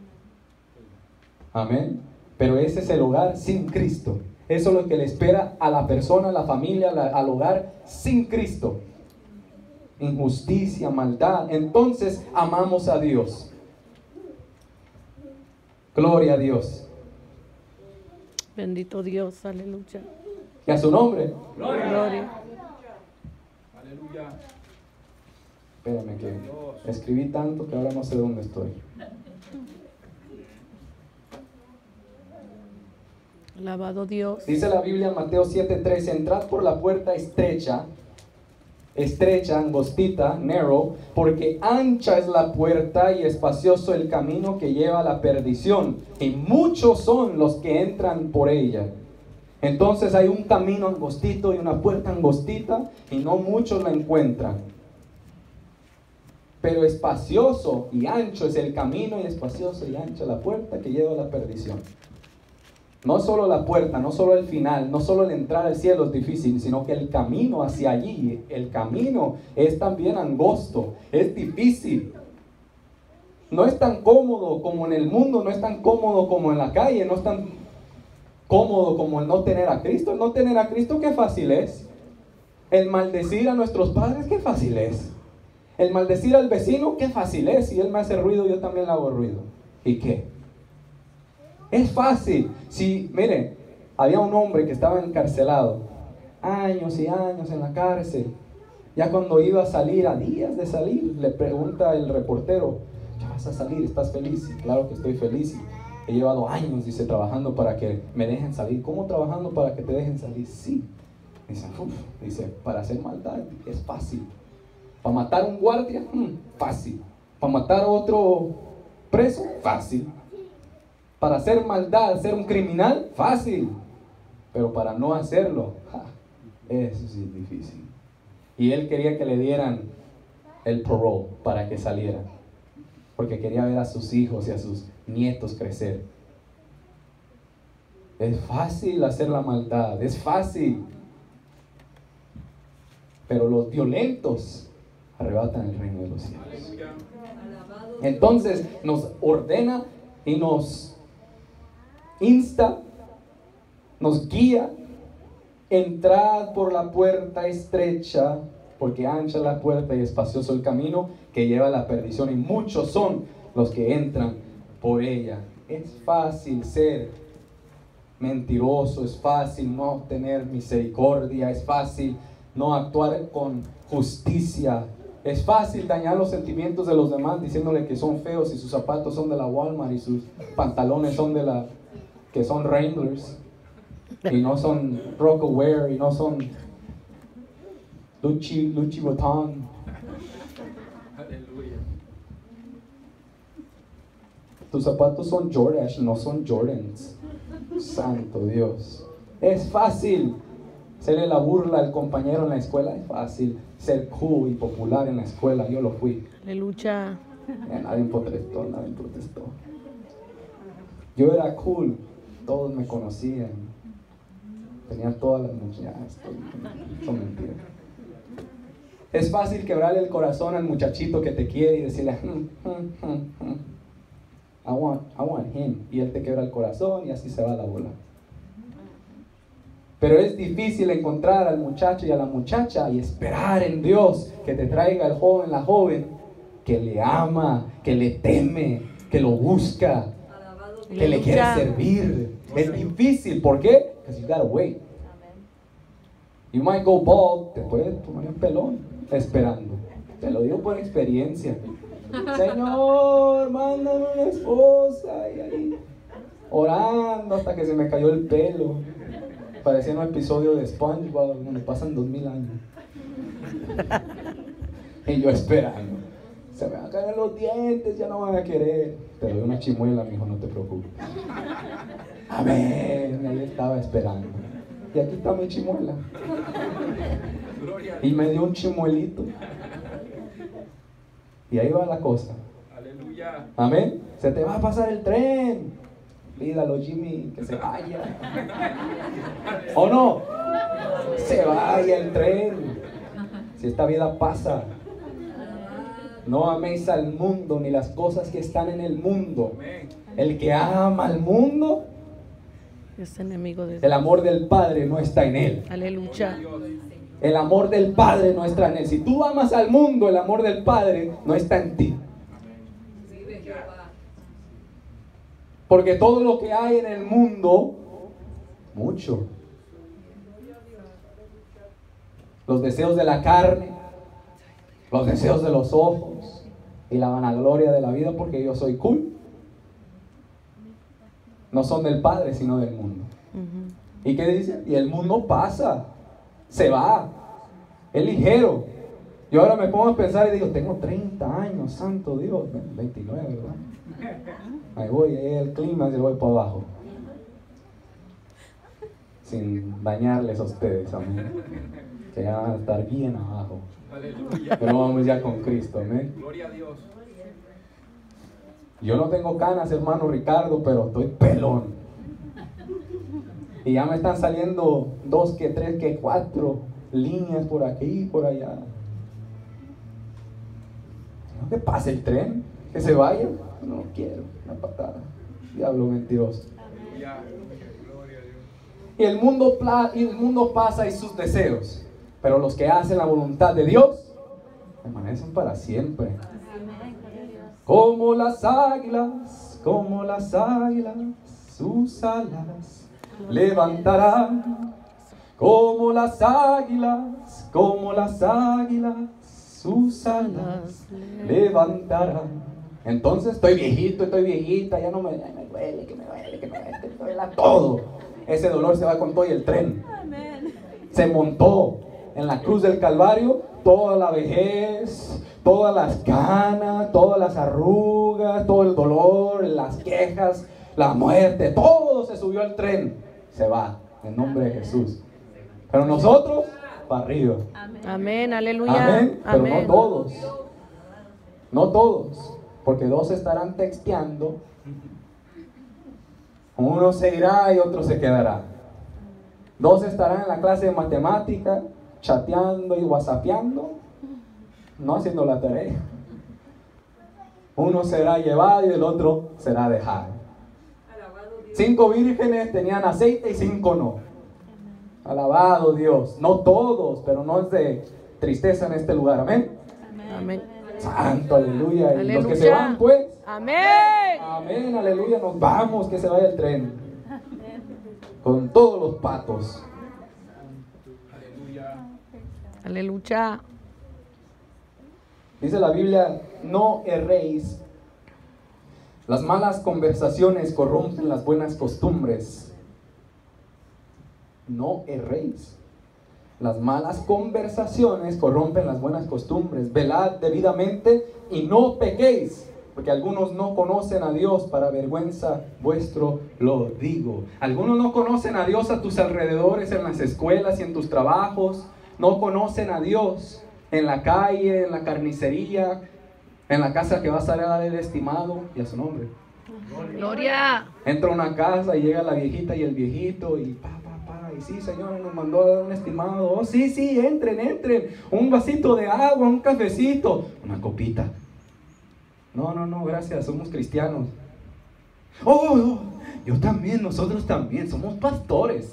Amén. Pero ese es el hogar sin Cristo. Eso es lo que le espera a la persona, a la familia, la, al hogar sin Cristo. Injusticia, maldad. Entonces amamos a Dios. Gloria a Dios. Bendito Dios, aleluya. Y a su nombre. Gloria. Gloria. Aleluya. Espérame que escribí tanto que ahora no sé dónde estoy. Alabado Dios. Dice la Biblia en Mateo siete trece, entrad por la puerta estrecha, estrecha, angostita, narrow, porque ancha es la puerta y espacioso el camino que lleva a la perdición, y muchos son los que entran por ella. Entonces hay un camino angostito y una puerta angostita, y no muchos la encuentran. Pero espacioso y ancho es el camino, y espacioso y ancha la puerta que lleva a la perdición. No solo la puerta, no solo el final, no solo el entrar al cielo es difícil, sino que el camino hacia allí, el camino es también angosto, es difícil. No es tan cómodo como en el mundo, no es tan cómodo como en la calle, no es tan cómodo como el no tener a Cristo. El no tener a Cristo, qué fácil es. El maldecir a nuestros padres, qué fácil es. El maldecir al vecino, qué fácil es. Si él me hace ruido, yo también le hago ruido. ¿Y qué? Es fácil. Si, miren, había un hombre que estaba encarcelado, años y años en la cárcel. Ya cuando iba a salir, a días de salir, le pregunta el reportero, ¿ya vas a salir? ¿Estás feliz? Y claro que estoy feliz. Y he llevado años, dice, trabajando para que me dejen salir. ¿Cómo trabajando para que te dejen salir? Sí. Dice, uf, dice, para hacer maldad es fácil. Para matar a un guardia, hmm, fácil. Para matar a otro preso, fácil. Para hacer maldad, ser un criminal, fácil. Pero para no hacerlo, ja, eso sí es difícil. Y él quería que le dieran el parole para que saliera. Porque quería ver a sus hijos y a sus nietos crecer. Es fácil hacer la maldad, es fácil. Pero los violentos arrebatan el reino de los cielos. Entonces nos ordena y nos insta, nos guía Entrad por la puerta estrecha, porque ancha es la puerta y espacioso el camino que lleva a la perdición, y muchos son los que entran por ella. Es fácil ser mentiroso, es fácil no tener misericordia, es fácil no actuar con justicia, es fácil dañar los sentimientos de los demás diciéndole que son feos y sus zapatos son de la Walmart y sus pantalones son de la que son Wranglers y no son Rocawear y no son Luchi, Luchi Vuitton. Aleluya. Tus zapatos son Jordache, no son Jordans. Santo Dios. Es fácil hacerle la burla al compañero en la escuela. Es fácil ser cool y popular en la escuela. Yo lo fui. Aleluya. Eh, nadie protestó, nadie protestó. Yo era cool. Todos me conocían. Tenía todas las muchachas. Son mentiras. Es fácil quebrarle el corazón al muchachito que te quiere y decirle hmm, hmm, hmm, hmm. I want, I want him. Y él te quebra el corazón y así se va la bola. Pero es difícil encontrar al muchacho y a la muchacha y esperar en Dios que te traiga el joven, la joven que le ama, que le teme, que lo busca, que le quiere servir. Es difícil. ¿Por qué? Because you gotta wait. You might go bald. Te puedes tomar un pelón esperando. Te lo digo por experiencia. Señor, mándame una esposa. Y ahí, orando hasta que se me cayó el pelo. Parecía un episodio de SpongeBob donde pasan dos mil años. Y yo esperando. Se me van a caer los dientes, ya no van a querer. Te doy una chimuela, mijo, no te preocupes. Amén. Ahí estaba esperando. Y aquí está mi chimuela. Y me dio un chimuelito. Y ahí va la cosa. Aleluya. Amén. Se te va a pasar el tren. Pídalo, Jimmy, que se vaya. ¿O no? Se vaya el tren. Si esta vida pasa. No améis al mundo ni las cosas que están en el mundo. El que ama al mundo, Es enemigo de el Dios. amor del Padre no está en él. Aleluya. El amor del Padre no está en él. Si tú amas al mundo, el amor del Padre no está en ti. Vive Jehová. Porque todo lo que hay en el mundo, mucho. Los deseos de la carne, los deseos de los ojos y la vanagloria de la vida, porque yo soy cool, no son del Padre, sino del mundo. Ujú. ¿Y qué dice? Y el mundo pasa, se va, es ligero. Yo ahora me pongo a pensar y digo, tengo treinta años, santo Dios, veintinueve, ¿verdad? Ahí voy, ahí el clima, y voy para abajo. Sin dañarles a ustedes, amén. Que ya van a estar bien abajo. Aleluya. Pero vamos ya con Cristo, amén. Gloria a Dios. Yo no tengo canas, hermano Ricardo, pero estoy pelón. Y ya me están saliendo dos, que tres, que cuatro líneas por aquí y por allá. ¿No que pase el tren? ¿Que se vaya? No quiero, una patada. Diablo mentiroso. Aleluya. Gloria a Dios. Y el mundo, pla- y el mundo pasa y sus deseos. Pero los que hacen la voluntad de Dios permanecen para siempre. Como las águilas, como las águilas, sus alas levantarán. Como las águilas, como las águilas, sus alas levantarán. Entonces estoy viejito, estoy viejita, ya no me, ay, me duele, que me duele, que me duele, que me duele todo. Ese dolor se va con todo y el tren. Se montó en la cruz del Calvario toda la vejez, todas las canas, todas las arrugas, todo el dolor, las quejas, la muerte, todo se subió al tren. Se va, en nombre de Jesús. Pero nosotros, para arriba. Amén, aleluya. Amén, pero Amén. no todos. No todos, porque dos estarán texteando. Uno se irá y otro se quedará. Dos estarán en la clase de matemática, chateando y whatsappeando, no haciendo la tarea. Uno será llevado y el otro será dejado. Alabado Dios. Cinco vírgenes tenían aceite y cinco no. Alabado Dios. No todos, pero no es de tristeza en este lugar. Amén. Amén. Santo, aleluya. Y Aleluya. los que se van, pues. Amén. Amén, aleluya. Nos vamos, que se vaya el tren. Con todos los patos. Aleluya. Aleluya. Dice la Biblia, no erréis. Las malas conversaciones corrompen las buenas costumbres. No erréis. Las malas conversaciones corrompen las buenas costumbres. Velad debidamente y no pequéis, porque algunos no conocen a Dios, para vergüenza vuestro lo digo. Algunos no conocen a Dios a tus alrededores, en las escuelas y en tus trabajos. No conocen a Dios en la calle, en la carnicería, en la casa que vas a dar el estimado y a su nombre. Gloria. Entra a una casa y llega la viejita y el viejito y pa, pa, pa, y sí, señor, nos mandó a dar un estimado. Oh, sí, sí, entren, entren. Un vasito de agua, un cafecito, una copita. No, no, no, gracias, somos cristianos. Oh, oh, yo también, nosotros también, somos pastores.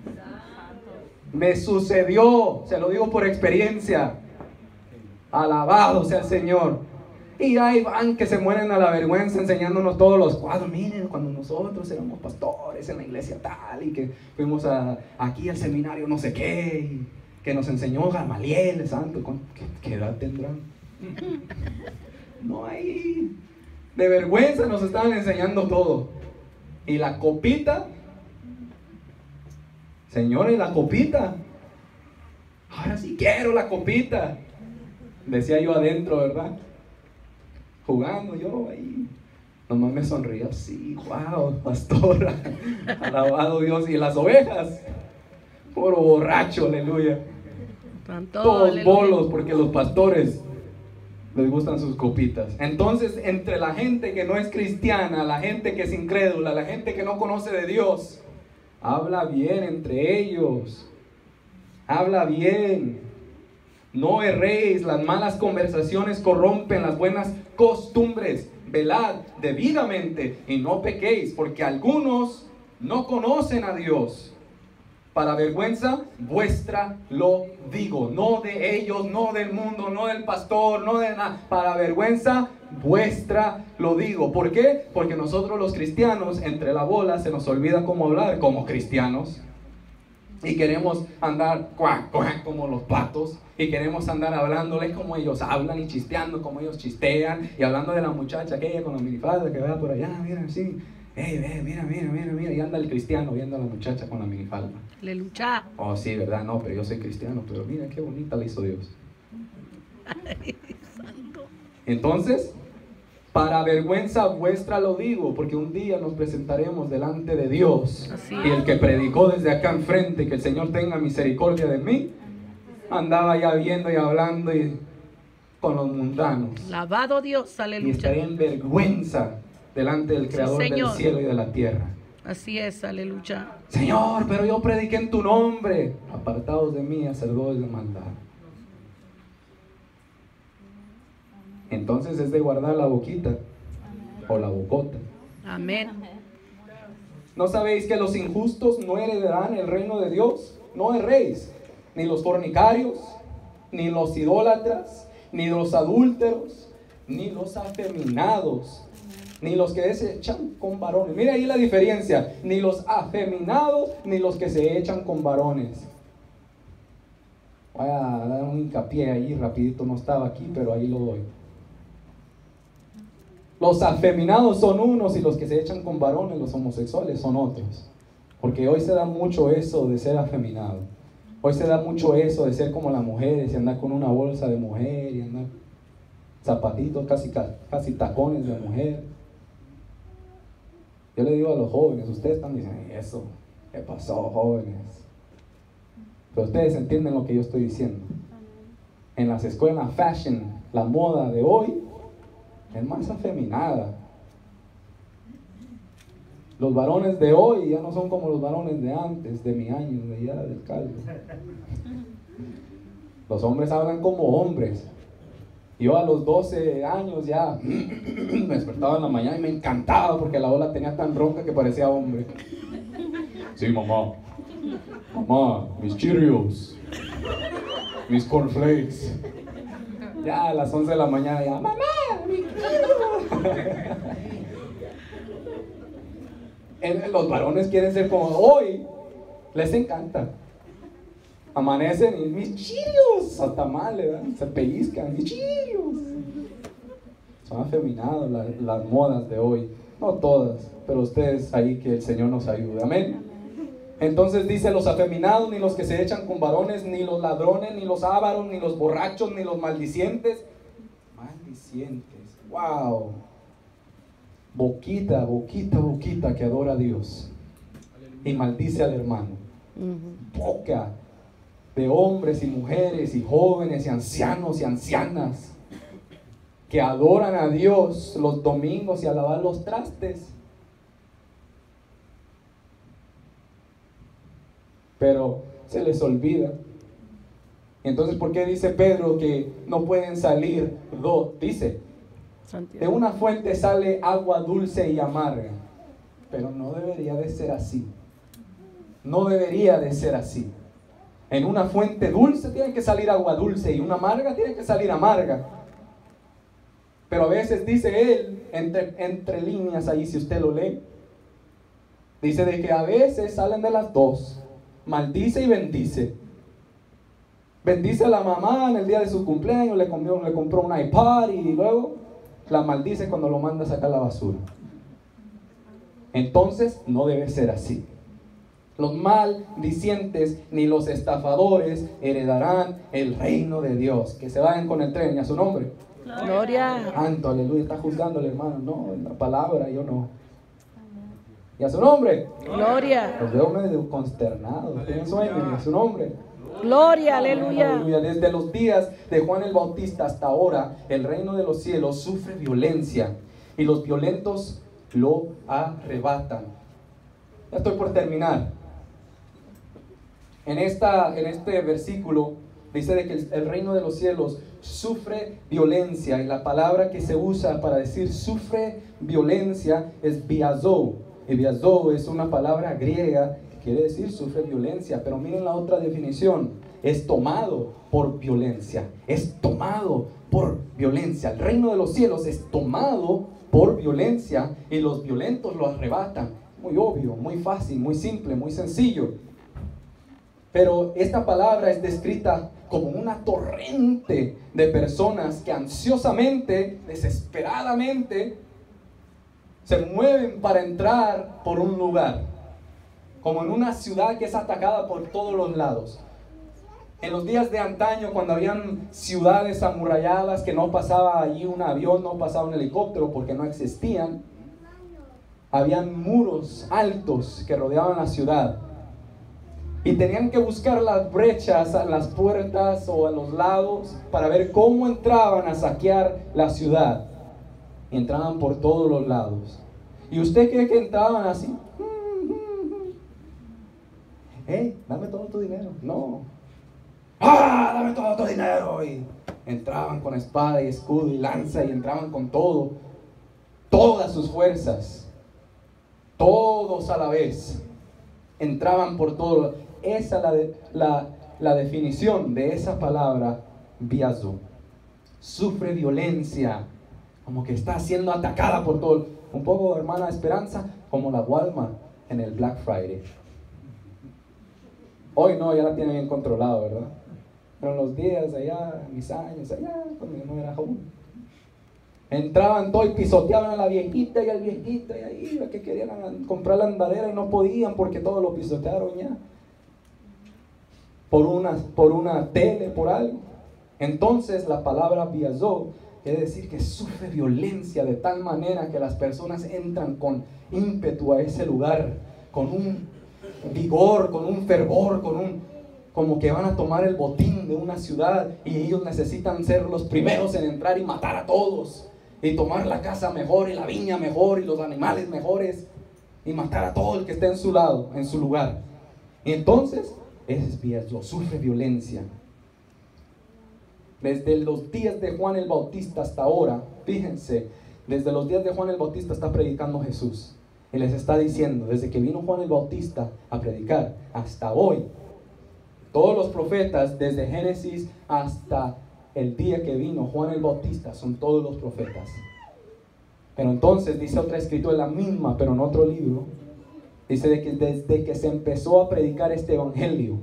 Me sucedió, se lo digo por experiencia. Alabado sea el Señor. Y ahí van que se mueren a la vergüenza enseñándonos todos los cuadros. Miren, cuando nosotros éramos pastores en la iglesia tal, y que fuimos a, aquí al seminario no sé qué, y que nos enseñó Gamaliel, el santo. ¿Qué, qué edad tendrán? No hay. De vergüenza nos estaban enseñando todo. Y la copita, señores, la copita. Ahora sí quiero la copita. Decía yo adentro, ¿verdad? Jugando yo ahí. Nomás me sonrío así. Wow, pastora. Alabado Dios. Y las ovejas, puro borracho, aleluya. Tanto, Todos aleluya. bolos, porque los pastores les gustan sus copitas. Entonces, entre la gente que no es cristiana, la gente que es incrédula, la gente que no conoce de Dios, habla bien entre ellos. Habla bien. No erréis, las malas conversaciones corrompen las buenas costumbres. Velad debidamente y no pequéis, porque algunos no conocen a Dios. Para vergüenza vuestra lo digo. No de ellos, no del mundo, no del pastor, no de nada. Para vergüenza vuestra lo digo. ¿Por qué? Porque nosotros los cristianos, entre la bola, se nos olvida cómo hablar como cristianos. Y queremos andar cuac, cuac, como los patos. Y queremos andar hablándoles como ellos hablan y chisteando como ellos chistean. Y hablando de la muchacha aquella con la minifalda que vea por allá, mira, sí. Hey, ve, mira, mira, mira, mira. Y anda el cristiano viendo a la muchacha con la minifalda. Aleluya. Oh, sí, ¿verdad? No, pero yo soy cristiano. Pero mira qué bonita la hizo Dios. Entonces, para vergüenza vuestra lo digo, porque un día nos presentaremos delante de Dios. Así Y el que predicó desde acá enfrente, que el Señor tenga misericordia de mí, andaba ya viendo y hablando y con los mundanos. Alabado Dios, Y aleluya. estaré en vergüenza delante del Sí, Creador del Señor. cielo y de la tierra. Así es, aleluya. Señor, pero yo prediqué en tu nombre. Apartados de mí, hacedores de maldad. Entonces es de guardar la boquita o la bocota. Amén. ¿No sabéis que los injustos no heredarán el reino de Dios? No erréis, ni los fornicarios, ni los idólatras, ni los adúlteros, ni los afeminados, ni los que se echan con varones. Mira ahí la diferencia. Ni los afeminados, ni los que se echan con varones. Voy a dar un hincapié ahí rapidito, no estaba aquí, pero ahí lo doy. Los afeminados son unos y los que se echan con varones, los homosexuales, son otros. Porque hoy se da mucho eso de ser afeminado. Hoy se da mucho eso de ser como las mujeres y andar con una bolsa de mujer y andar zapatitos, casi, casi tacones de mujer. Yo le digo a los jóvenes, ustedes están diciendo, eso, ¿qué pasó, jóvenes? Pero ustedes entienden lo que yo estoy diciendo. En las escuelas fashion, la moda de hoy es más afeminada. Los varones de hoy ya no son como los varones de antes, de mi año, de allá del caldo. Los hombres hablan como hombres. Yo a los doce años ya me despertaba en la mañana y me encantaba porque la ola tenía tan ronca que parecía hombre. Sí, mamá. Mamá, mis Cheerios, mis cornflakes. Ya a las once de la mañana, ya, mamá, mis Cheerios. En- Los varones quieren ser como hoy, les encanta. Amanecen y mis Cheerios, hasta mal, ¿verdad? Se pellizcan, mis Cheerios. Son afeminados la- las modas de hoy, no todas, pero ustedes ahí que el Señor nos ayude, amén. Entonces dice: los afeminados, ni los que se echan con varones, ni los ladrones, ni los ávaros, ni los borrachos, ni los maldicientes. Maldicientes, wow. Boquita, boquita, boquita que adora a Dios y maldice al hermano. Boca de hombres y mujeres y jóvenes y ancianos y ancianas que adoran a Dios los domingos y a lavar los trastes, pero se les olvida. Entonces, ¿por qué dice Pedro que no pueden salir dos? Dice: de una fuente sale agua dulce y amarga, pero no debería de ser así. No debería de ser así. En una fuente dulce tiene que salir agua dulce y una amarga tiene que salir amarga. Pero a veces dice él, entre, entre líneas ahí, si usted lo lee, dice de que a veces salen de las dos, maldice y bendice. Bendice a la mamá en el día de su cumpleaños, le, comió, le compró un iPad y luego la maldice cuando lo manda a sacar la basura. Entonces no debe ser así. Los maldicientes ni los estafadores heredarán el reino de Dios. Que se vayan con el tren y a su nombre. Gloria. Santo, aleluya. Está juzgando el hermano. No, en la palabra yo no. Y a su nombre. Gloria. Los veo medio consternados. Tienen sueño. Y a su nombre. Gloria, aleluya. Aleluya. Desde los días de Juan el Bautista hasta ahora, el reino de los cielos sufre violencia y los violentos lo arrebatan. Ya estoy por terminar. En, esta, en este versículo dice de que el, el reino de los cielos sufre violencia, y la palabra que se usa para decir sufre violencia es biazou. Y biazou es una palabra griega que quiere decir sufre violencia, pero miren la otra definición: es tomado por violencia, es tomado por violencia. El reino de los cielos es tomado por violencia y los violentos lo arrebatan. Muy obvio, muy fácil, muy simple, muy sencillo. Pero esta palabra es descrita como una torrente de personas que ansiosamente, desesperadamente, se mueven para entrar por un lugar, como en una ciudad que es atacada por todos los lados. En los días de antaño, cuando habían ciudades amuralladas que no pasaba allí un avión, no pasaba un helicóptero porque no existían, habían muros altos que rodeaban la ciudad. Y tenían que buscar las brechas a las puertas o a los lados para ver cómo entraban a saquear la ciudad. Y entraban por todos los lados. ¿Y usted cree que entraban así? ¡Hey, dame todo tu dinero! No. ¡Ah, dame todo tu dinero! Y entraban con espada y escudo y lanza y entraban con todo. Todas sus fuerzas. Todos a la vez. Entraban por todo. Esa es la, de, la, la definición de esa palabra, biazou. Sufre violencia, como que está siendo atacada por todo. Un poco, hermana Esperanza, como la Walmart en el Black Friday. Hoy no, ya la tiene bien controlado, ¿verdad? Pero en los días allá, mis años allá, cuando yo no era joven, entraban todo y pisoteaban a la viejita y al viejito, y ahí los que querían comprar la andadera y no podían porque todos lo pisotearon ya. Por una, por una tele, por algo. Entonces la palabra biazou quiere decir que sufre violencia de tal manera que las personas entran con ímpetu a ese lugar, con un vigor, con un fervor, con un, como que van a tomar el botín de una ciudad y ellos necesitan ser los primeros en entrar y matar a todos y tomar la casa mejor y la viña mejor y los animales mejores y matar a todo el que esté en su lado, en su lugar. Y entonces es biazou, sufre violencia. Desde los días de Juan el Bautista hasta ahora, fíjense, desde los días de Juan el Bautista está predicando Jesús. Y les está diciendo, desde que vino Juan el Bautista a predicar hasta hoy, todos los profetas, desde Génesis hasta el día que vino Juan el Bautista, son todos los profetas. Pero entonces dice otra escritura, la misma, pero en otro libro, dice de que desde que se empezó a predicar este evangelio,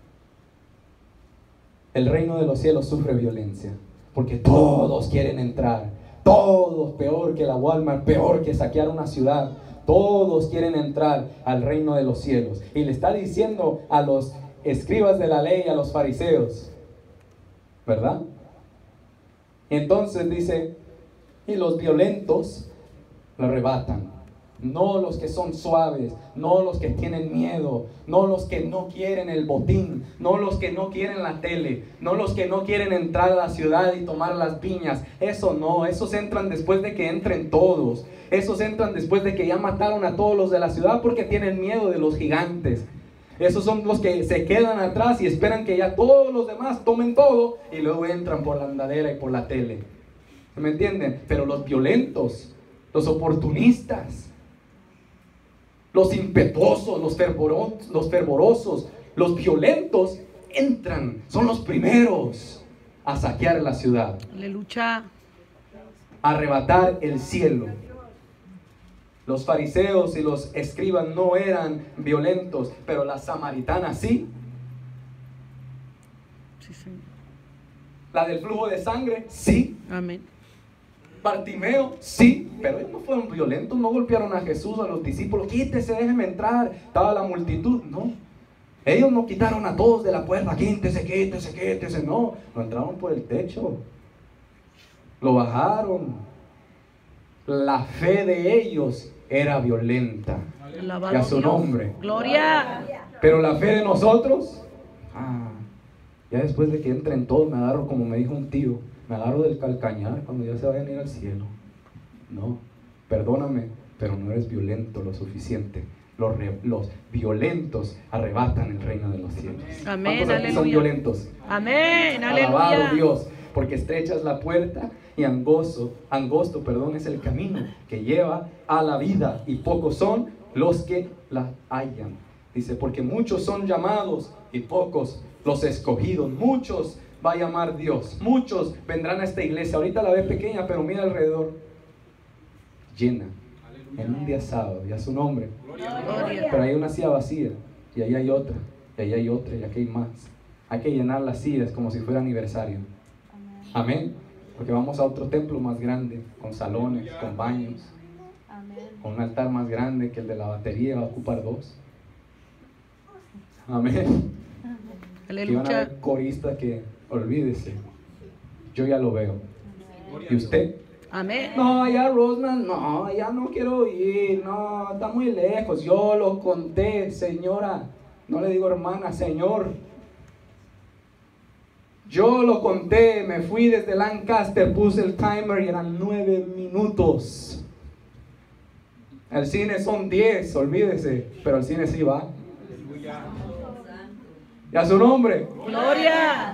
el reino de los cielos sufre violencia, porque todos quieren entrar, todos, peor que la Walmart, peor que saquear una ciudad, todos quieren entrar al reino de los cielos. Y le está diciendo a los escribas de la ley, a los fariseos, ¿verdad? Entonces dice, y los violentos lo arrebatan. No los que son suaves, no los que tienen miedo, no los que no quieren el botín, no los que no quieren la tele, no los que no quieren entrar a la ciudad y tomar las viñas. Eso no, esos entran después de que entren todos. Esos entran después de que ya mataron a todos los de la ciudad porque tienen miedo de los gigantes. Esos son los que se quedan atrás y esperan que ya todos los demás tomen todo y luego entran por la andadera y por la tele. ¿Me entienden? Pero los violentos, los oportunistas, los impetuosos, los, fervoro, los fervorosos, los violentos entran, son los primeros a saquear la ciudad, Aleluya. a arrebatar el cielo. Los fariseos y los escribas no eran violentos, pero la samaritana sí. Sí, Señor. La del flujo de sangre, sí. Amén. Bartimeo, sí, pero ellos no fueron violentos, no golpearon a Jesús o a los discípulos, quítese, déjenme entrar, estaba la multitud, no. Ellos no quitaron a todos de la puerta, quítese, quítese, quítese, no, no entraron por el techo, lo bajaron. La fe de ellos era violenta, Alabado y a su Dios. nombre. Gloria. Pero la fe de nosotros, ah, ya después de que entren todos, me agarro, como me dijo un tío, me agarro del calcañar cuando ya se vayan a ir al cielo. No, perdóname, pero no eres violento lo suficiente. Los, re, los violentos arrebatan el reino de los cielos. Amén, ¿Cuántos aquí son aleluya. violentos? Amén, Alabado aleluya. Dios, porque estrecha es la puerta y angosto, angosto, perdón, es el camino que lleva a la vida, y pocos son los que la hallan. Dice, porque muchos son llamados y pocos los escogidos. Muchos va a llamar Dios, muchos vendrán a esta iglesia. Ahorita la ve pequeña, pero mira alrededor, llena, en un día sábado, y a su nombre. Gloria. Pero hay una silla vacía, y ahí hay otra, y ahí hay otra, y aquí hay más. Hay que llenar las sillas como si fuera aniversario. Amén. Porque vamos a otro templo más grande, con salones, con baños, con un altar más grande que el de la batería, va a ocupar dos. Amén. Y van a Aleluya. ver coristas que, olvídese, yo ya lo veo. ¿Y usted? Amén. No, allá Rosman, no, allá no quiero ir, no, está muy lejos. Yo lo conté, señora, no le digo hermana, señor. Yo lo conté, me fui desde Lancaster, puse el timer y eran nueve minutos. El cine son diez, olvídese, pero el cine sí va. Y a su nombre. Gloria.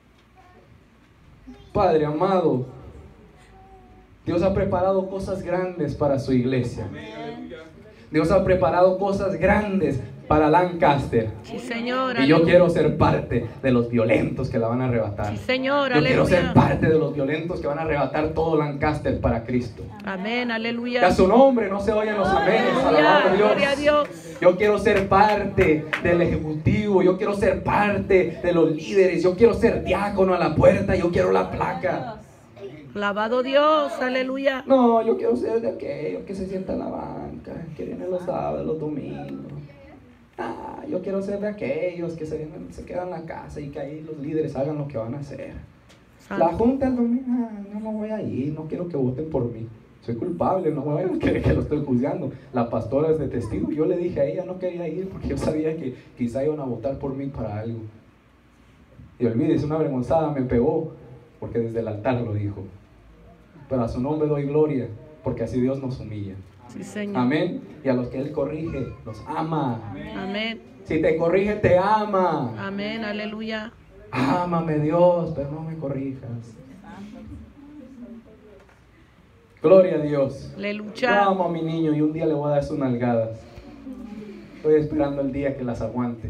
Padre amado, Dios ha preparado cosas grandes para su iglesia. Dios ha preparado cosas grandes para Lancaster. Sí, Señor. Y yo aleluya. quiero ser parte de los violentos que la van a arrebatar. Sí, Señor. Yo quiero ser Aleluya. parte de los violentos que van a arrebatar todo Lancaster para Cristo. Amén. Y a Aleluya. su nombre no se oyen los amenes. Alabado Aleluya. Gloria a Dios. Dios. Yo quiero ser parte del ejecutivo. Yo quiero ser parte de los líderes. Yo quiero ser diácono a la puerta. Yo quiero la placa. Alabado Dios. Aleluya. No, yo quiero ser de aquellos que se sientan en la banca, que vienen los sábados, los domingos. Ah, yo quiero ser de aquellos que se, vienen, se quedan en la casa y que ahí los líderes hagan lo que van a hacer. La Santo. junta el domingo, ah, no me voy a ir, no quiero que voten por mí. Soy culpable, no voy a creer que lo estoy juzgando. La pastora es de testigo. Yo le dije a ella, no quería ir porque yo sabía que quizá iban a votar por mí para algo. Y olvídese, una avergonzada me pegó porque desde el altar lo dijo. Pero a su nombre doy gloria, porque así Dios nos humilla. Sí, Señor. Amén. Y a los que Él corrige, los ama. Amén. Si te corrige, te ama. Amén. Aleluya. Ámame Dios, pero no me corrijas. Gloria a Dios. Yo Aleluya. amo a mi niño y un día le voy a dar sus nalgadas. Estoy esperando el día que las aguante.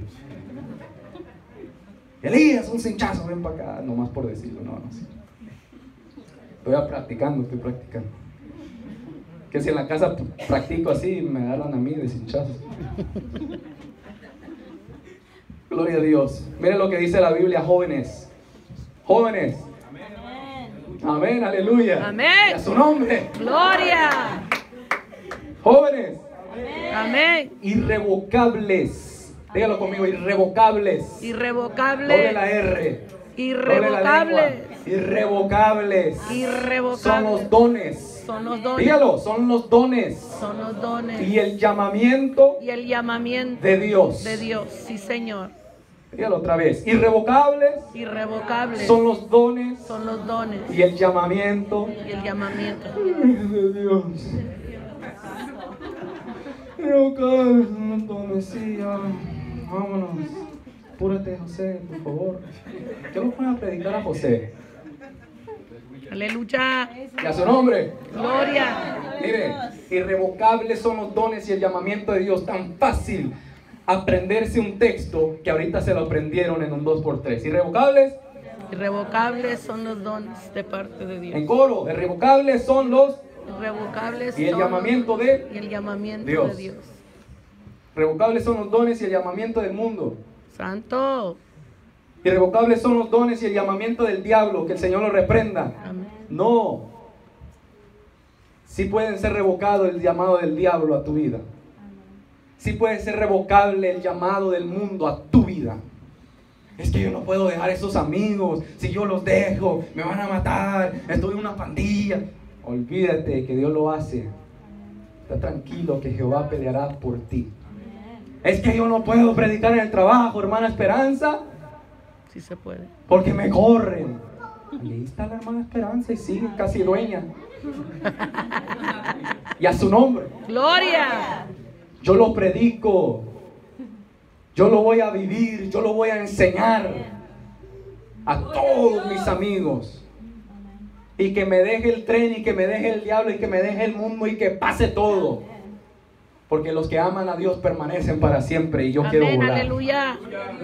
Elías, un cinchazo, ven para acá. Nomás por decirlo, no, no sé. Estoy practicando, estoy practicando. Que si en la casa practico así, me agarran a mí de cinchazos. Gloria a Dios. Miren lo que dice la Biblia, jóvenes. Jóvenes. Amén, aleluya. Amén. Y a su nombre. Gloria. Jóvenes. Amén. Irrevocables. Dígalo conmigo, irrevocables. Doble Irrevocable. la R. Doble la Irrevocable. lengua. Irrevocables. Son Irrevocable. los dones. Son los dones. Dígalo, son los dones. Son los dones. Y el llamamiento Y el llamamiento de Dios. de Dios. Sí, Señor. Dígalo otra vez. Irrevocables Irrevocables. son los dones Son los dones. y el llamamiento Y el llamamiento. de Dios. Irrevocables son los dones. Sí, ya. Vámonos. Apúrate, José, por favor. ¿Qué lo voy a predicar a José? Aleluya. Y a su nombre. Gloria. Mire, irrevocables son los dones y el llamamiento de Dios. Tan fácil aprenderse un texto que ahorita se lo aprendieron en un dos por tres. Irrevocables Irrevocables son los dones de parte de Dios. en coro. Irrevocables son los Irrevocables y el son llamamiento de y el llamamiento Dios. de Dios. Irrevocables son los dones y el llamamiento del mundo. Santo. Irrevocables son los dones y el llamamiento del diablo. Que el Señor lo reprenda. Amén. No. Sí pueden ser revocados el llamado del diablo a tu vida. Sí puede ser revocable el llamado del mundo a tu vida. Es que yo no puedo dejar esos amigos. Si yo los dejo, me van a matar. Estoy en una pandilla. Olvídate que Dios lo hace. Está tranquilo que Jehová peleará por ti. Es que yo no puedo predicar en el trabajo, hermana Esperanza, Sí se puede. porque me corren. Ahí está la hermana Esperanza y sigue casi dueña. Y a su nombre. Gloria. Yo lo predico. Yo lo voy a vivir. Yo lo voy a enseñar a todos mis amigos. Y que me deje el tren y que me deje el diablo y que me deje el mundo y que pase todo. Porque los que aman a Dios permanecen para siempre y yo quiero Amén. volar. Aleluya.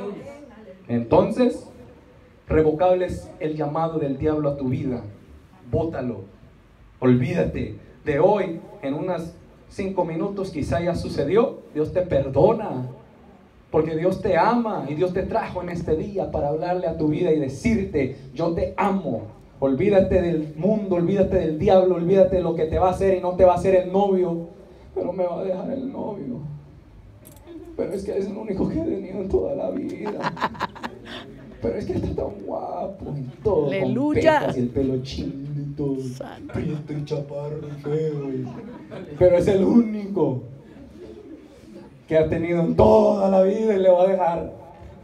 Entonces, revocable es el llamado del diablo a tu vida. Bótalo. Olvídate. De hoy, en unas cinco minutos quizá ya sucedió. Dios te perdona. Porque Dios te ama y Dios te trajo en este día para hablarle a tu vida y decirte, yo te amo. Olvídate del mundo, olvídate del diablo, olvídate de lo que te va a hacer y no te va a hacer el novio. Pero me va a dejar el novio. Pero es que es el único que he tenido en toda la vida. Pero es que está tan guapo y todo. Aleluya. Con pecas y el pelo chinito, Santo. prieto y chaparro y feo. y- Pero es el único que ha tenido en toda la vida y le va a dejar.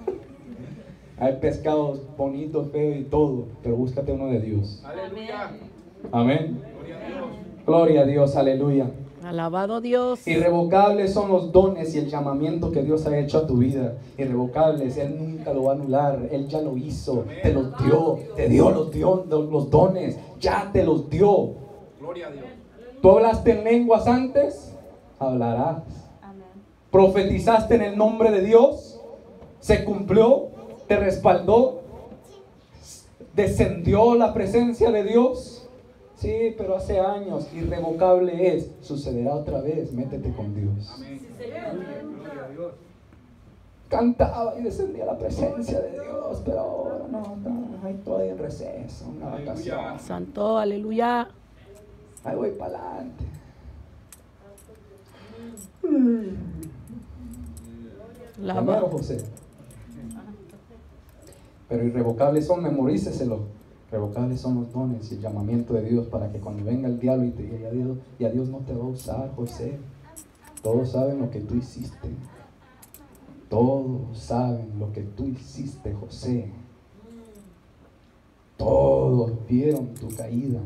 Hay pescados bonitos, feos y todo. Pero búscate uno de Dios. Aleluya. Amén. Gloria a Dios. Gloria a Dios, aleluya. Alabado Dios. Irrevocables son los dones y el llamamiento que Dios ha hecho a tu vida. Irrevocables, Él nunca lo va a anular. Él ya lo hizo, te los dio, te dio los, dio, los dones, ya te los dio. Gloria a Dios. ¿Tú hablaste en lenguas antes? Hablarás. ¿Profetizaste en el nombre de Dios? ¿Se cumplió? ¿Te respaldó? ¿Descendió la presencia de Dios? Sí, pero hace años. Irrevocable es. Sucederá otra vez. Métete con Dios. Amén. Gloria a Dios. Cantaba y descendía la presencia de Dios, pero ahora no, está ahí todavía en receso, una Aleluya. vacación. Santo. Aleluya. Ahí voy para adelante. Hermano Alabado. José. Pero irrevocables son, memoríceselo. Revocables son los dones y el llamamiento de Dios para que cuando venga el diablo y te diga, y a Dios, y a Dios no te va a usar, José. Todos saben lo que tú hiciste. Todos saben lo que tú hiciste, José. Todos vieron tu caída.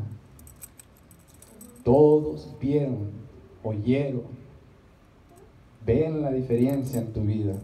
Todos vieron, oyeron. Ven la diferencia en tu vida.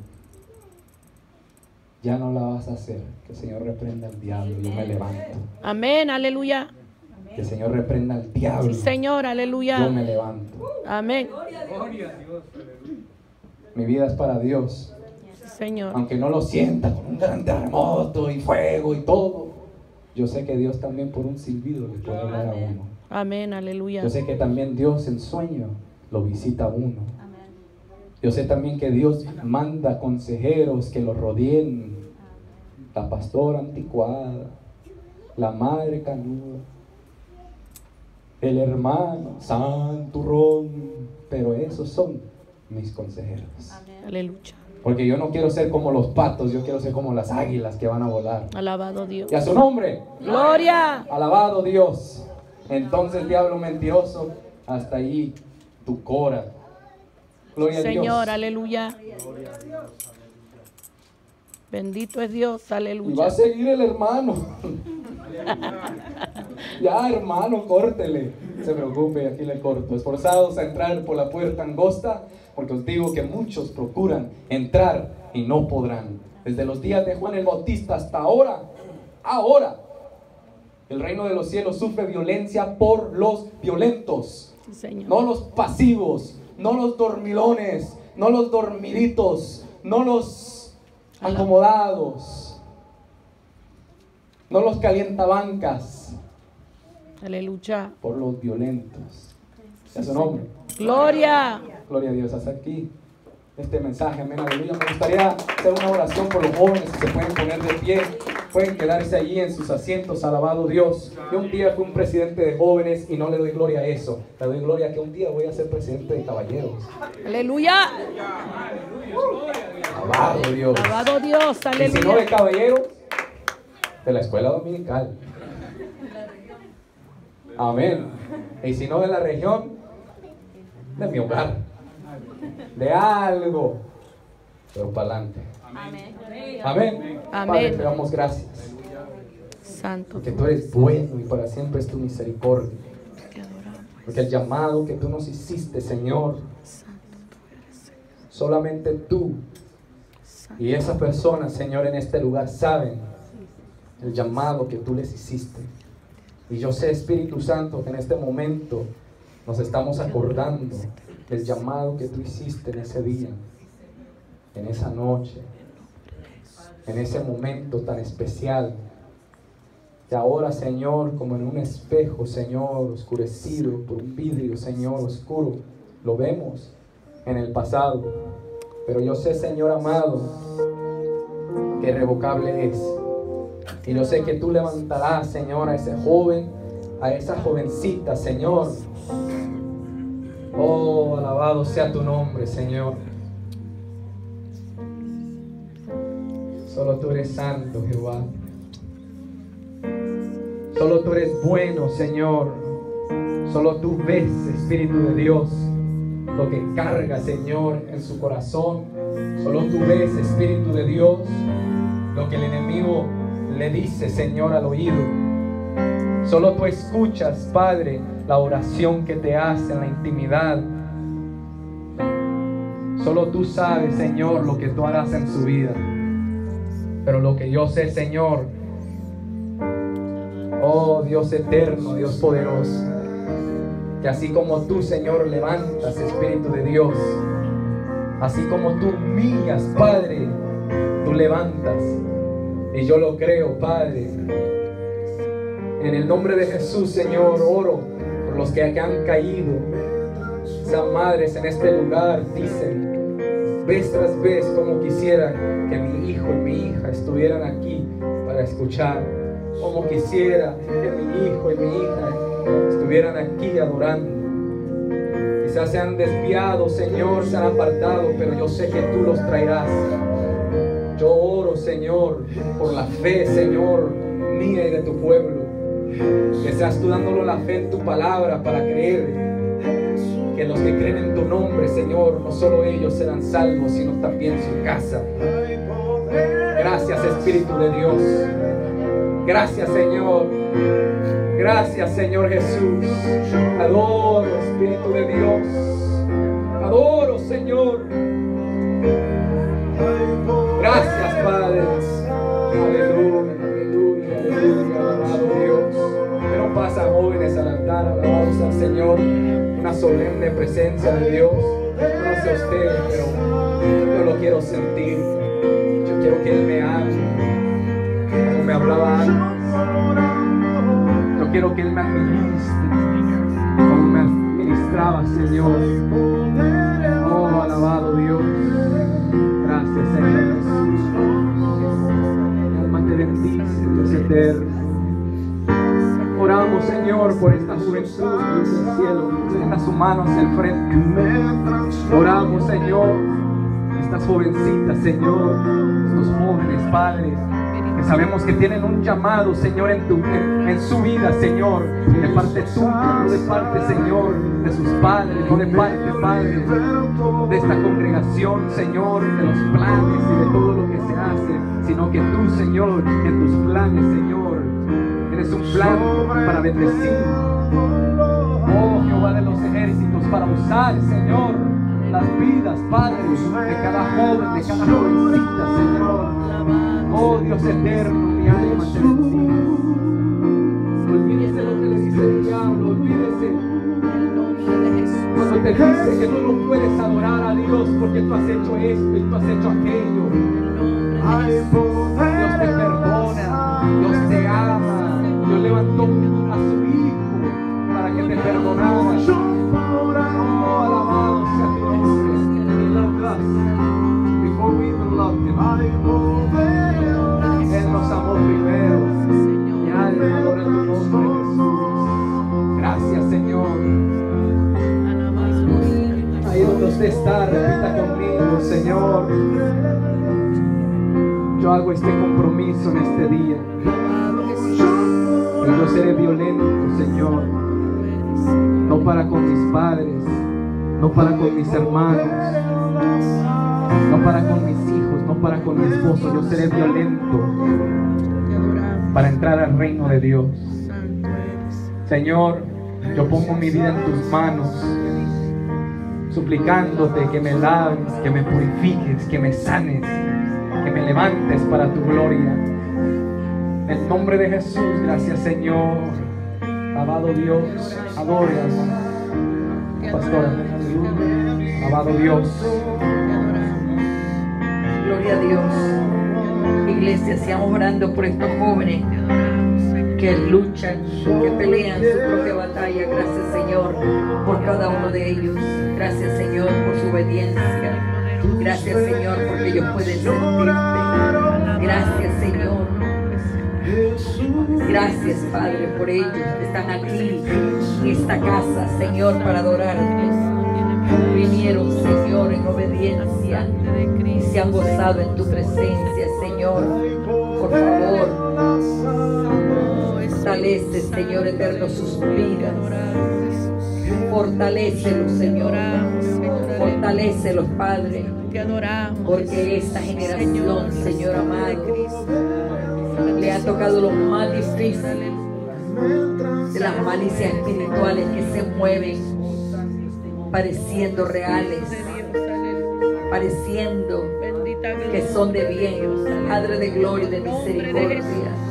Ya no la vas a hacer. Que el Señor reprenda al diablo. Yo me levanto. Amén. Aleluya. Que el Señor reprenda al diablo. Sí, Señor, Yo aleluya. me levanto. Amén. Gloria a Dios. Aleluya. Mi vida es para Dios. Sí, Señor. Aunque no lo sienta con un gran terremoto y fuego y todo, yo sé que Dios también por un silbido le puede hablar a uno. Amén, aleluya. Yo sé que también Dios en sueño lo visita a uno. Yo sé también que Dios manda consejeros que lo rodeen. La pastora anticuada, la madre canuda, el hermano santurrón, pero esos son mis consejeros. Aleluya. Porque yo no quiero ser como los patos, yo quiero ser como las águilas que van a volar. Alabado Dios. Y a su nombre, Gloria. alabado Dios. Entonces, diablo mentiroso, hasta ahí tu cora. Gloria a Dios. Señor, aleluya. Bendito es Dios, Y va a aleluya. seguir el hermano. Ya, hermano, córtele. No se preocupe, aquí le corto. Esforzados a entrar por la puerta angosta, porque os digo que muchos procuran entrar y no podrán. Desde los días de Juan el Bautista hasta ahora, ahora, el reino de los cielos sufre violencia por los violentos. Sí, Señor. No los pasivos, no los dormilones, no los dormiditos, no los acomodados, no los calientabancas, Aleluya. por los violentos. Es su nombre. Gloria. Gloria a Dios. Hasta aquí este mensaje. Amén. Aleluya. Me gustaría hacer una oración por los jóvenes que se pueden poner de pie. Pueden quedarse allí en sus asientos. Alabado Dios. Yo un día fui un presidente de jóvenes y no le doy gloria a eso. Le doy gloria a que un día voy a ser presidente de caballeros. Aleluya. Alabado Dios. Alabado Dios, Y si no de aleluya. caballeros, de la escuela dominical. Amén. Y si no de la región, de mi hogar. De algo. Pero para adelante. Amén. Amén. Padre, te damos gracias. Santo. Porque tú eres bueno y para siempre es tu misericordia. Te adoramos. Porque el llamado que tú nos hiciste, Señor, solamente tú y esa persona, Señor, en este lugar saben el llamado que tú les hiciste. Y yo sé, Espíritu Santo, que en este momento nos estamos acordando del llamado que tú hiciste en ese día, en esa noche, en ese momento tan especial. Y ahora, Señor, como en un espejo, Señor, oscurecido por un vidrio, Señor, oscuro, lo vemos en el pasado. Pero yo sé, Señor amado, que irrevocable es. Y yo sé que tú levantarás, Señor, a ese joven, a esa jovencita, Señor. Oh, alabado sea tu nombre, Señor. Solo tú eres santo, Jehová. Solo tú eres bueno, Señor. Solo tú ves, Espíritu de Dios, lo que carga, Señor, en su corazón. Solo tú ves, Espíritu de Dios, lo que el enemigo le dice, Señor, al oído. Solo tú escuchas, Padre, la oración que te hace en la intimidad. Solo tú sabes, Señor, lo que tú harás en su vida. Pero lo que yo sé, Señor, oh Dios eterno, Dios poderoso, que así como tú, Señor, levantas, Espíritu de Dios, así como tú humillas, Padre, tú levantas. Y yo lo creo, Padre. En el nombre de Jesús, Señor, oro por los que han caído. Esas madres en este lugar dicen vez tras vez como quisiera que mi hijo y mi hija estuvieran aquí para escuchar. Como quisiera que mi hijo y mi hija estuvieran aquí adorando. Quizás se han desviado, Señor, se han apartado, pero yo sé que tú los traerás. Yo oro, Señor, por la fe, Señor, mía y de tu pueblo. Que seas tú dándole la fe en tu palabra para creer que los que creen en tu nombre, Señor, no solo ellos serán salvos, sino también su casa. Gracias, Espíritu de Dios. Gracias, Señor. Gracias, Señor Jesús. Adoro, Espíritu de Dios. Adoro, Señor. Gracias, Padre. Aleluya, aleluya, aleluya. Alabado Dios. Que no pasa jóvenes al altar, alabado sea el Señor, una solemne presencia de Dios. Yo no sé usted, pero yo lo quiero sentir. Yo quiero que Él me hable, como me hablaba antes. Yo quiero que Él me administre, como me administraba, Señor. Oh, alabado Dios. Gracias, Señor Jesús. Mi alma te bendice, Dios eterno. Oramos, Señor, por esta juventud del cielo. Extienda su mano hacia el frente. Oramos, Señor, estas jovencitas, Señor, estos jóvenes padres, que sabemos que tienen un llamado, Señor, en, tu, en, en su vida, Señor, de parte tuya, no de parte, Señor, de sus padres, no de parte, Padre, de esta congregación, Señor, de los planes y de todo lo que se hace, sino que tú, Señor, en tus planes, Señor, eres un plan para bendecir. Oh, Jehová de los ejércitos, para usar, Señor, las vidas, Padre, de cada joven, de cada jovencita, Señor. Oh, Dios eterno, mi alma te bendiga. Olvídese lo que le dice el diablo, olvídese cuando te dice que tú no puedes adorar a Dios porque tú has hecho esto y tú has hecho aquello. Dios te perdona, Dios te ama. Dios levantó a su Hijo para que te perdonara. Oh, alabado sea tu nombre. He loved us before we even loved Him. Él nos amó primero. Mi alma adora tu nombre, Jesús. Gracias, Señor. Ahí donde usted está, repita conmigo, Señor. Yo hago este compromiso en este día. Y yo seré violento, Señor, no para con mis padres, no para con mis hermanos, no para con mis hijos, no para con mi esposo. Yo seré violento para entrar al reino de Dios. Señor, yo pongo mi vida en tus manos, suplicándote que me laves, que me purifiques, que me sanes, que me levantes para tu gloria. En el nombre de Jesús, gracias, Señor. Alabado Dios, adore, hermano. Pastora, aleluya. Alabado Dios. Gloria a Dios. Iglesia, sigamos orando por estos jóvenes que luchan, que pelean su propia batalla. Gracias, Señor, por cada uno de ellos. Gracias, Señor, por su obediencia. Gracias, Señor, porque ellos pueden servirte. Gracias, Señor. Gracias, Padre, por ellos que están aquí en esta casa, Señor, para adorarte. Vinieron, Señor, en obediencia y se han gozado en tu presencia, Señor. Por favor, fortalece, Señor eterno, sus vidas. Fortalécelos, Señor. Fortalécelos, Padre. Porque esta generación, Señor amado, le ha tocado lo más difícil de las malicias espirituales que se mueven pareciendo reales, pareciendo que son de bien. Padre de gloria y de misericordia,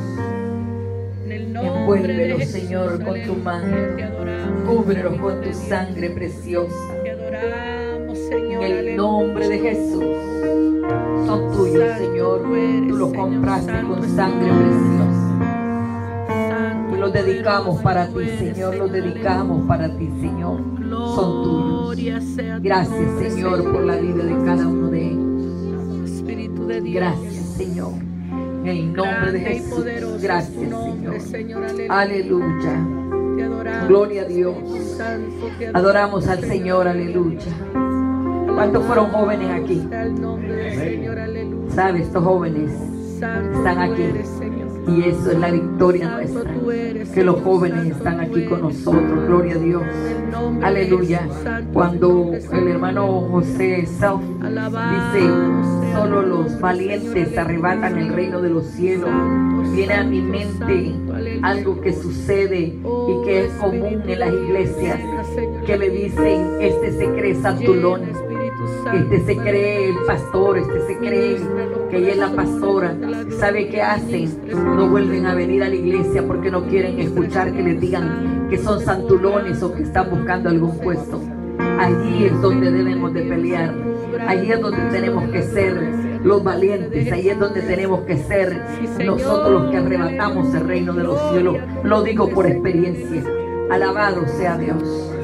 envuélvelos, Señor, con tu mano, cúbrelos con tu sangre preciosa. En el nombre de Jesús, son tuyos, Señor. Tú los compraste con sangre preciosa. Y los dedicamos para ti, Señor. Los dedicamos para ti, Señor. Son tuyos. Gracias, Señor, por la vida de cada uno de ellos. Gracias, Señor. En el nombre de Jesús. Gracias, Señor. Aleluya. Gloria a Dios. Adoramos al Señor. Aleluya. ¿Cuántos fueron jóvenes aquí? ¿Sabes? Estos jóvenes están aquí. Y eso es la victoria nuestra. Que los jóvenes están aquí con nosotros. Gloria a Dios. Aleluya. Cuando el hermano José Self dice, solo los valientes arrebatan el reino de los cielos, viene a mi mente algo que sucede y que es común en las iglesias, que le dicen, este se cree Santulón, Este se cree el pastor, este se cree que ella es la pastora. ¿Sabe qué hacen? No vuelven a venir a la iglesia porque no quieren escuchar que les digan que son santulones o que están buscando algún puesto. Allí es donde debemos de pelear. Allí es donde tenemos que ser los valientes. Allí es donde tenemos que ser nosotros los que arrebatamos el reino de los cielos. Lo digo por experiencia. Alabado sea Dios.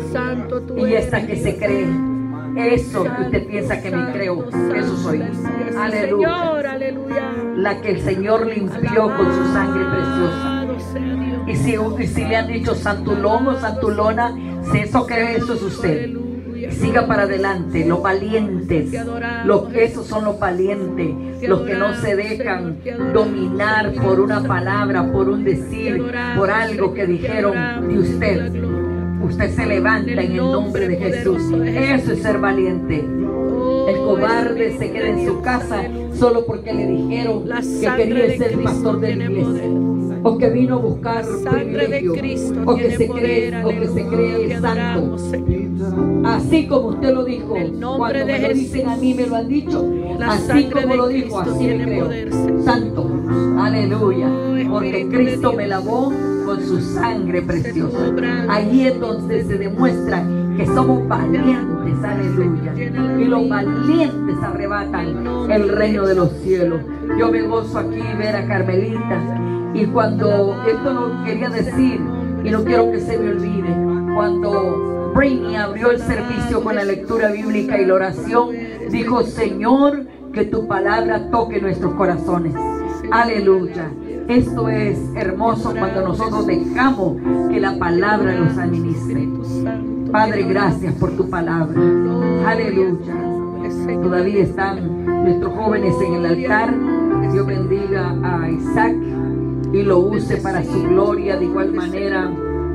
Y esta que se cree, eso que usted piensa que me creo, eso soy. Aleluya. La que el Señor limpió con su sangre preciosa. Y si, y si le han dicho santulón o santulona, si eso cree, eso es usted. Siga para adelante, los valientes, los, esos son los valientes, los que no se dejan dominar por una palabra, por un decir, por algo que dijeron de usted. Usted se levanta en el nombre de Jesús. Eso es ser valiente. El cobarde se queda en su casa solo porque le dijeron que quería ser el pastor de la iglesia, o que vino a buscar privilegio, o que se cree, o que se cree santo. Así como usted lo dijo, cuando me lo dicen a mí, me lo han dicho, así como lo dijo, así me creo. Santo, aleluya, porque Cristo me lavó con su sangre preciosa. Allí es donde se demuestra que somos valientes, aleluya. Y los valientes arrebatan el reino de los cielos. Yo me gozo aquí ver a Carmelita. Y cuando, esto lo quería decir, y no quiero que se me olvide, cuando Brainy abrió el servicio con la lectura bíblica y la oración, dijo: Señor, que tu palabra toque nuestros corazones. Aleluya. Esto es hermoso cuando nosotros dejamos que la palabra nos administre. Padre, gracias por tu palabra. Aleluya. Todavía están nuestros jóvenes en el altar. Dios bendiga a Isaac y lo use para su gloria. De igual manera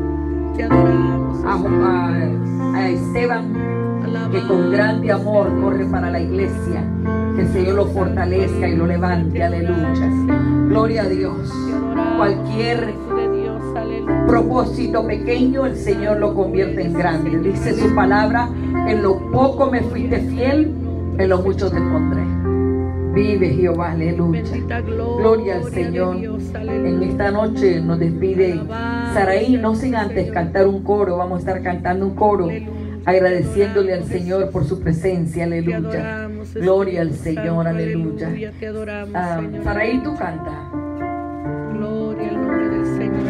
a, a, a Esteban, que con grande amor corre para la iglesia. Que el Señor lo fortalezca y lo levante. Aleluya. Gloria a Dios. Cualquier propósito pequeño, el Señor lo convierte en grande. Dice su palabra: en lo poco me fuiste fiel, en lo mucho te pondré. Vive Jehová, aleluya. Gloria al Señor. En esta noche nos despide Saraí, no sin antes cantar un coro. Vamos a estar cantando un coro, agradeciéndole al Señor por su presencia, aleluya. Gloria al Señor, aleluya. Ah, Saraí, tú canta. Gloria al nombre del Señor.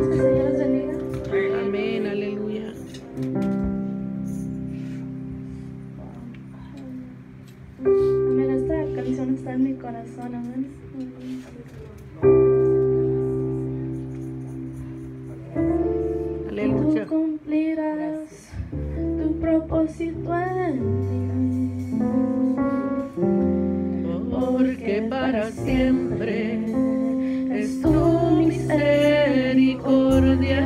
Amén, aleluya. Amén, esta canción está en mi corazón, amén. Aleluya. Tú cumplirás tu propósito en mí, Porque para siempre es tu misericordia.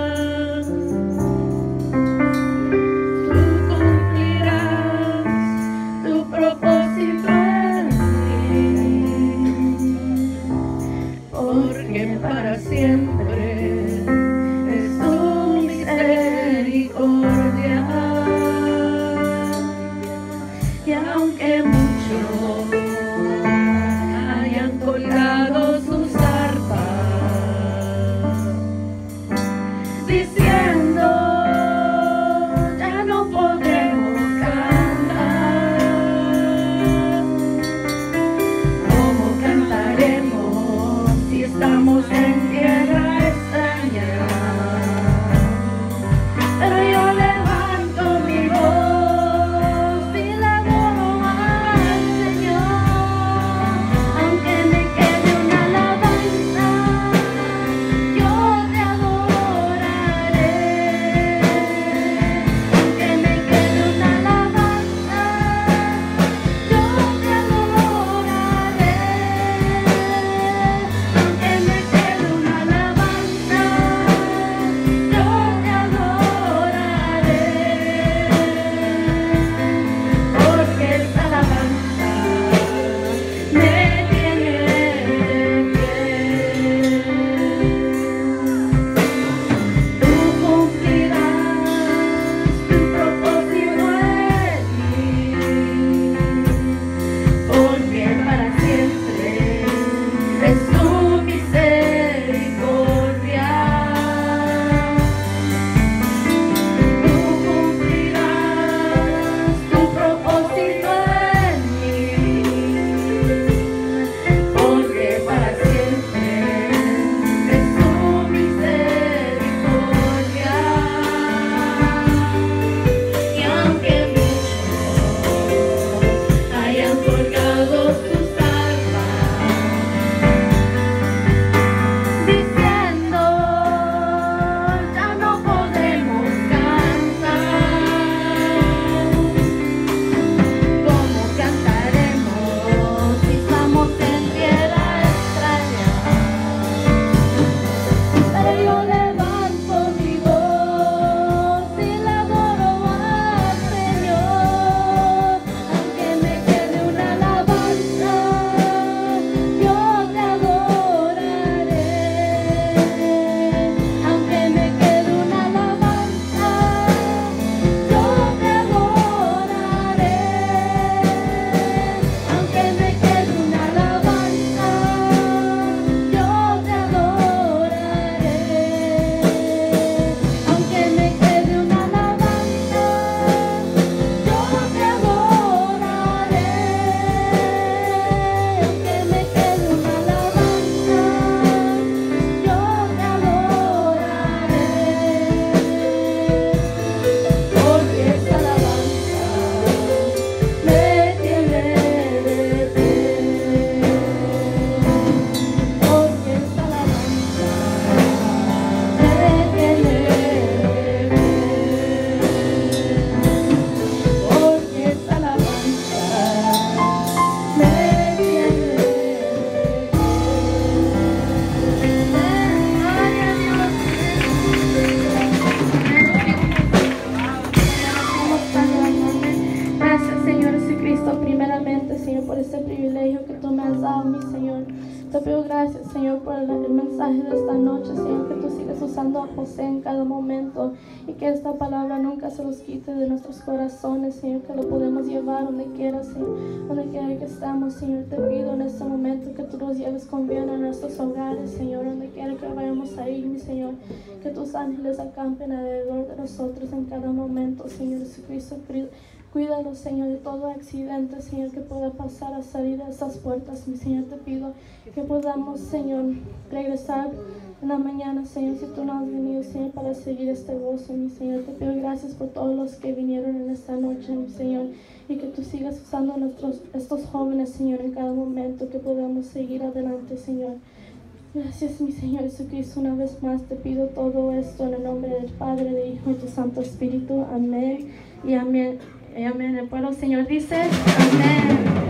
Tú cumplirás tu propósito en mí, porque para siempre es tu misericordia. Y aunque muchos hayan colgado mensaje de esta noche, Señor, que tú sigas usando a José en cada momento y que esta palabra nunca se los quite de nuestros corazones, Señor, que lo podemos llevar donde quiera, Señor, donde quiera que estamos, Señor. Te pido en este momento que tú nos lleves con bien a nuestros hogares, Señor, donde quiera que vayamos a ir, mi Señor, que tus ángeles acampen alrededor de nosotros en cada momento, Señor Jesucristo. Cuídanos, Señor, de todo accidente, Señor, que pueda pasar a salir de estas puertas. Mi Señor, te pido que podamos, Señor, regresar en la mañana, Señor, si tú no has venido, Señor, para seguir este gozo. Mi Señor, te pido gracias por todos los que vinieron en esta noche, mi Señor, y que tú sigas usando a nuestros, estos jóvenes, Señor, en cada momento, que podamos seguir adelante, Señor. Gracias, mi Señor Jesucristo. Una vez más te pido todo esto en el nombre del Padre, del Hijo y tu Santo Espíritu. Amén y amén. Y amén. El pueblo, Señor, dice amén.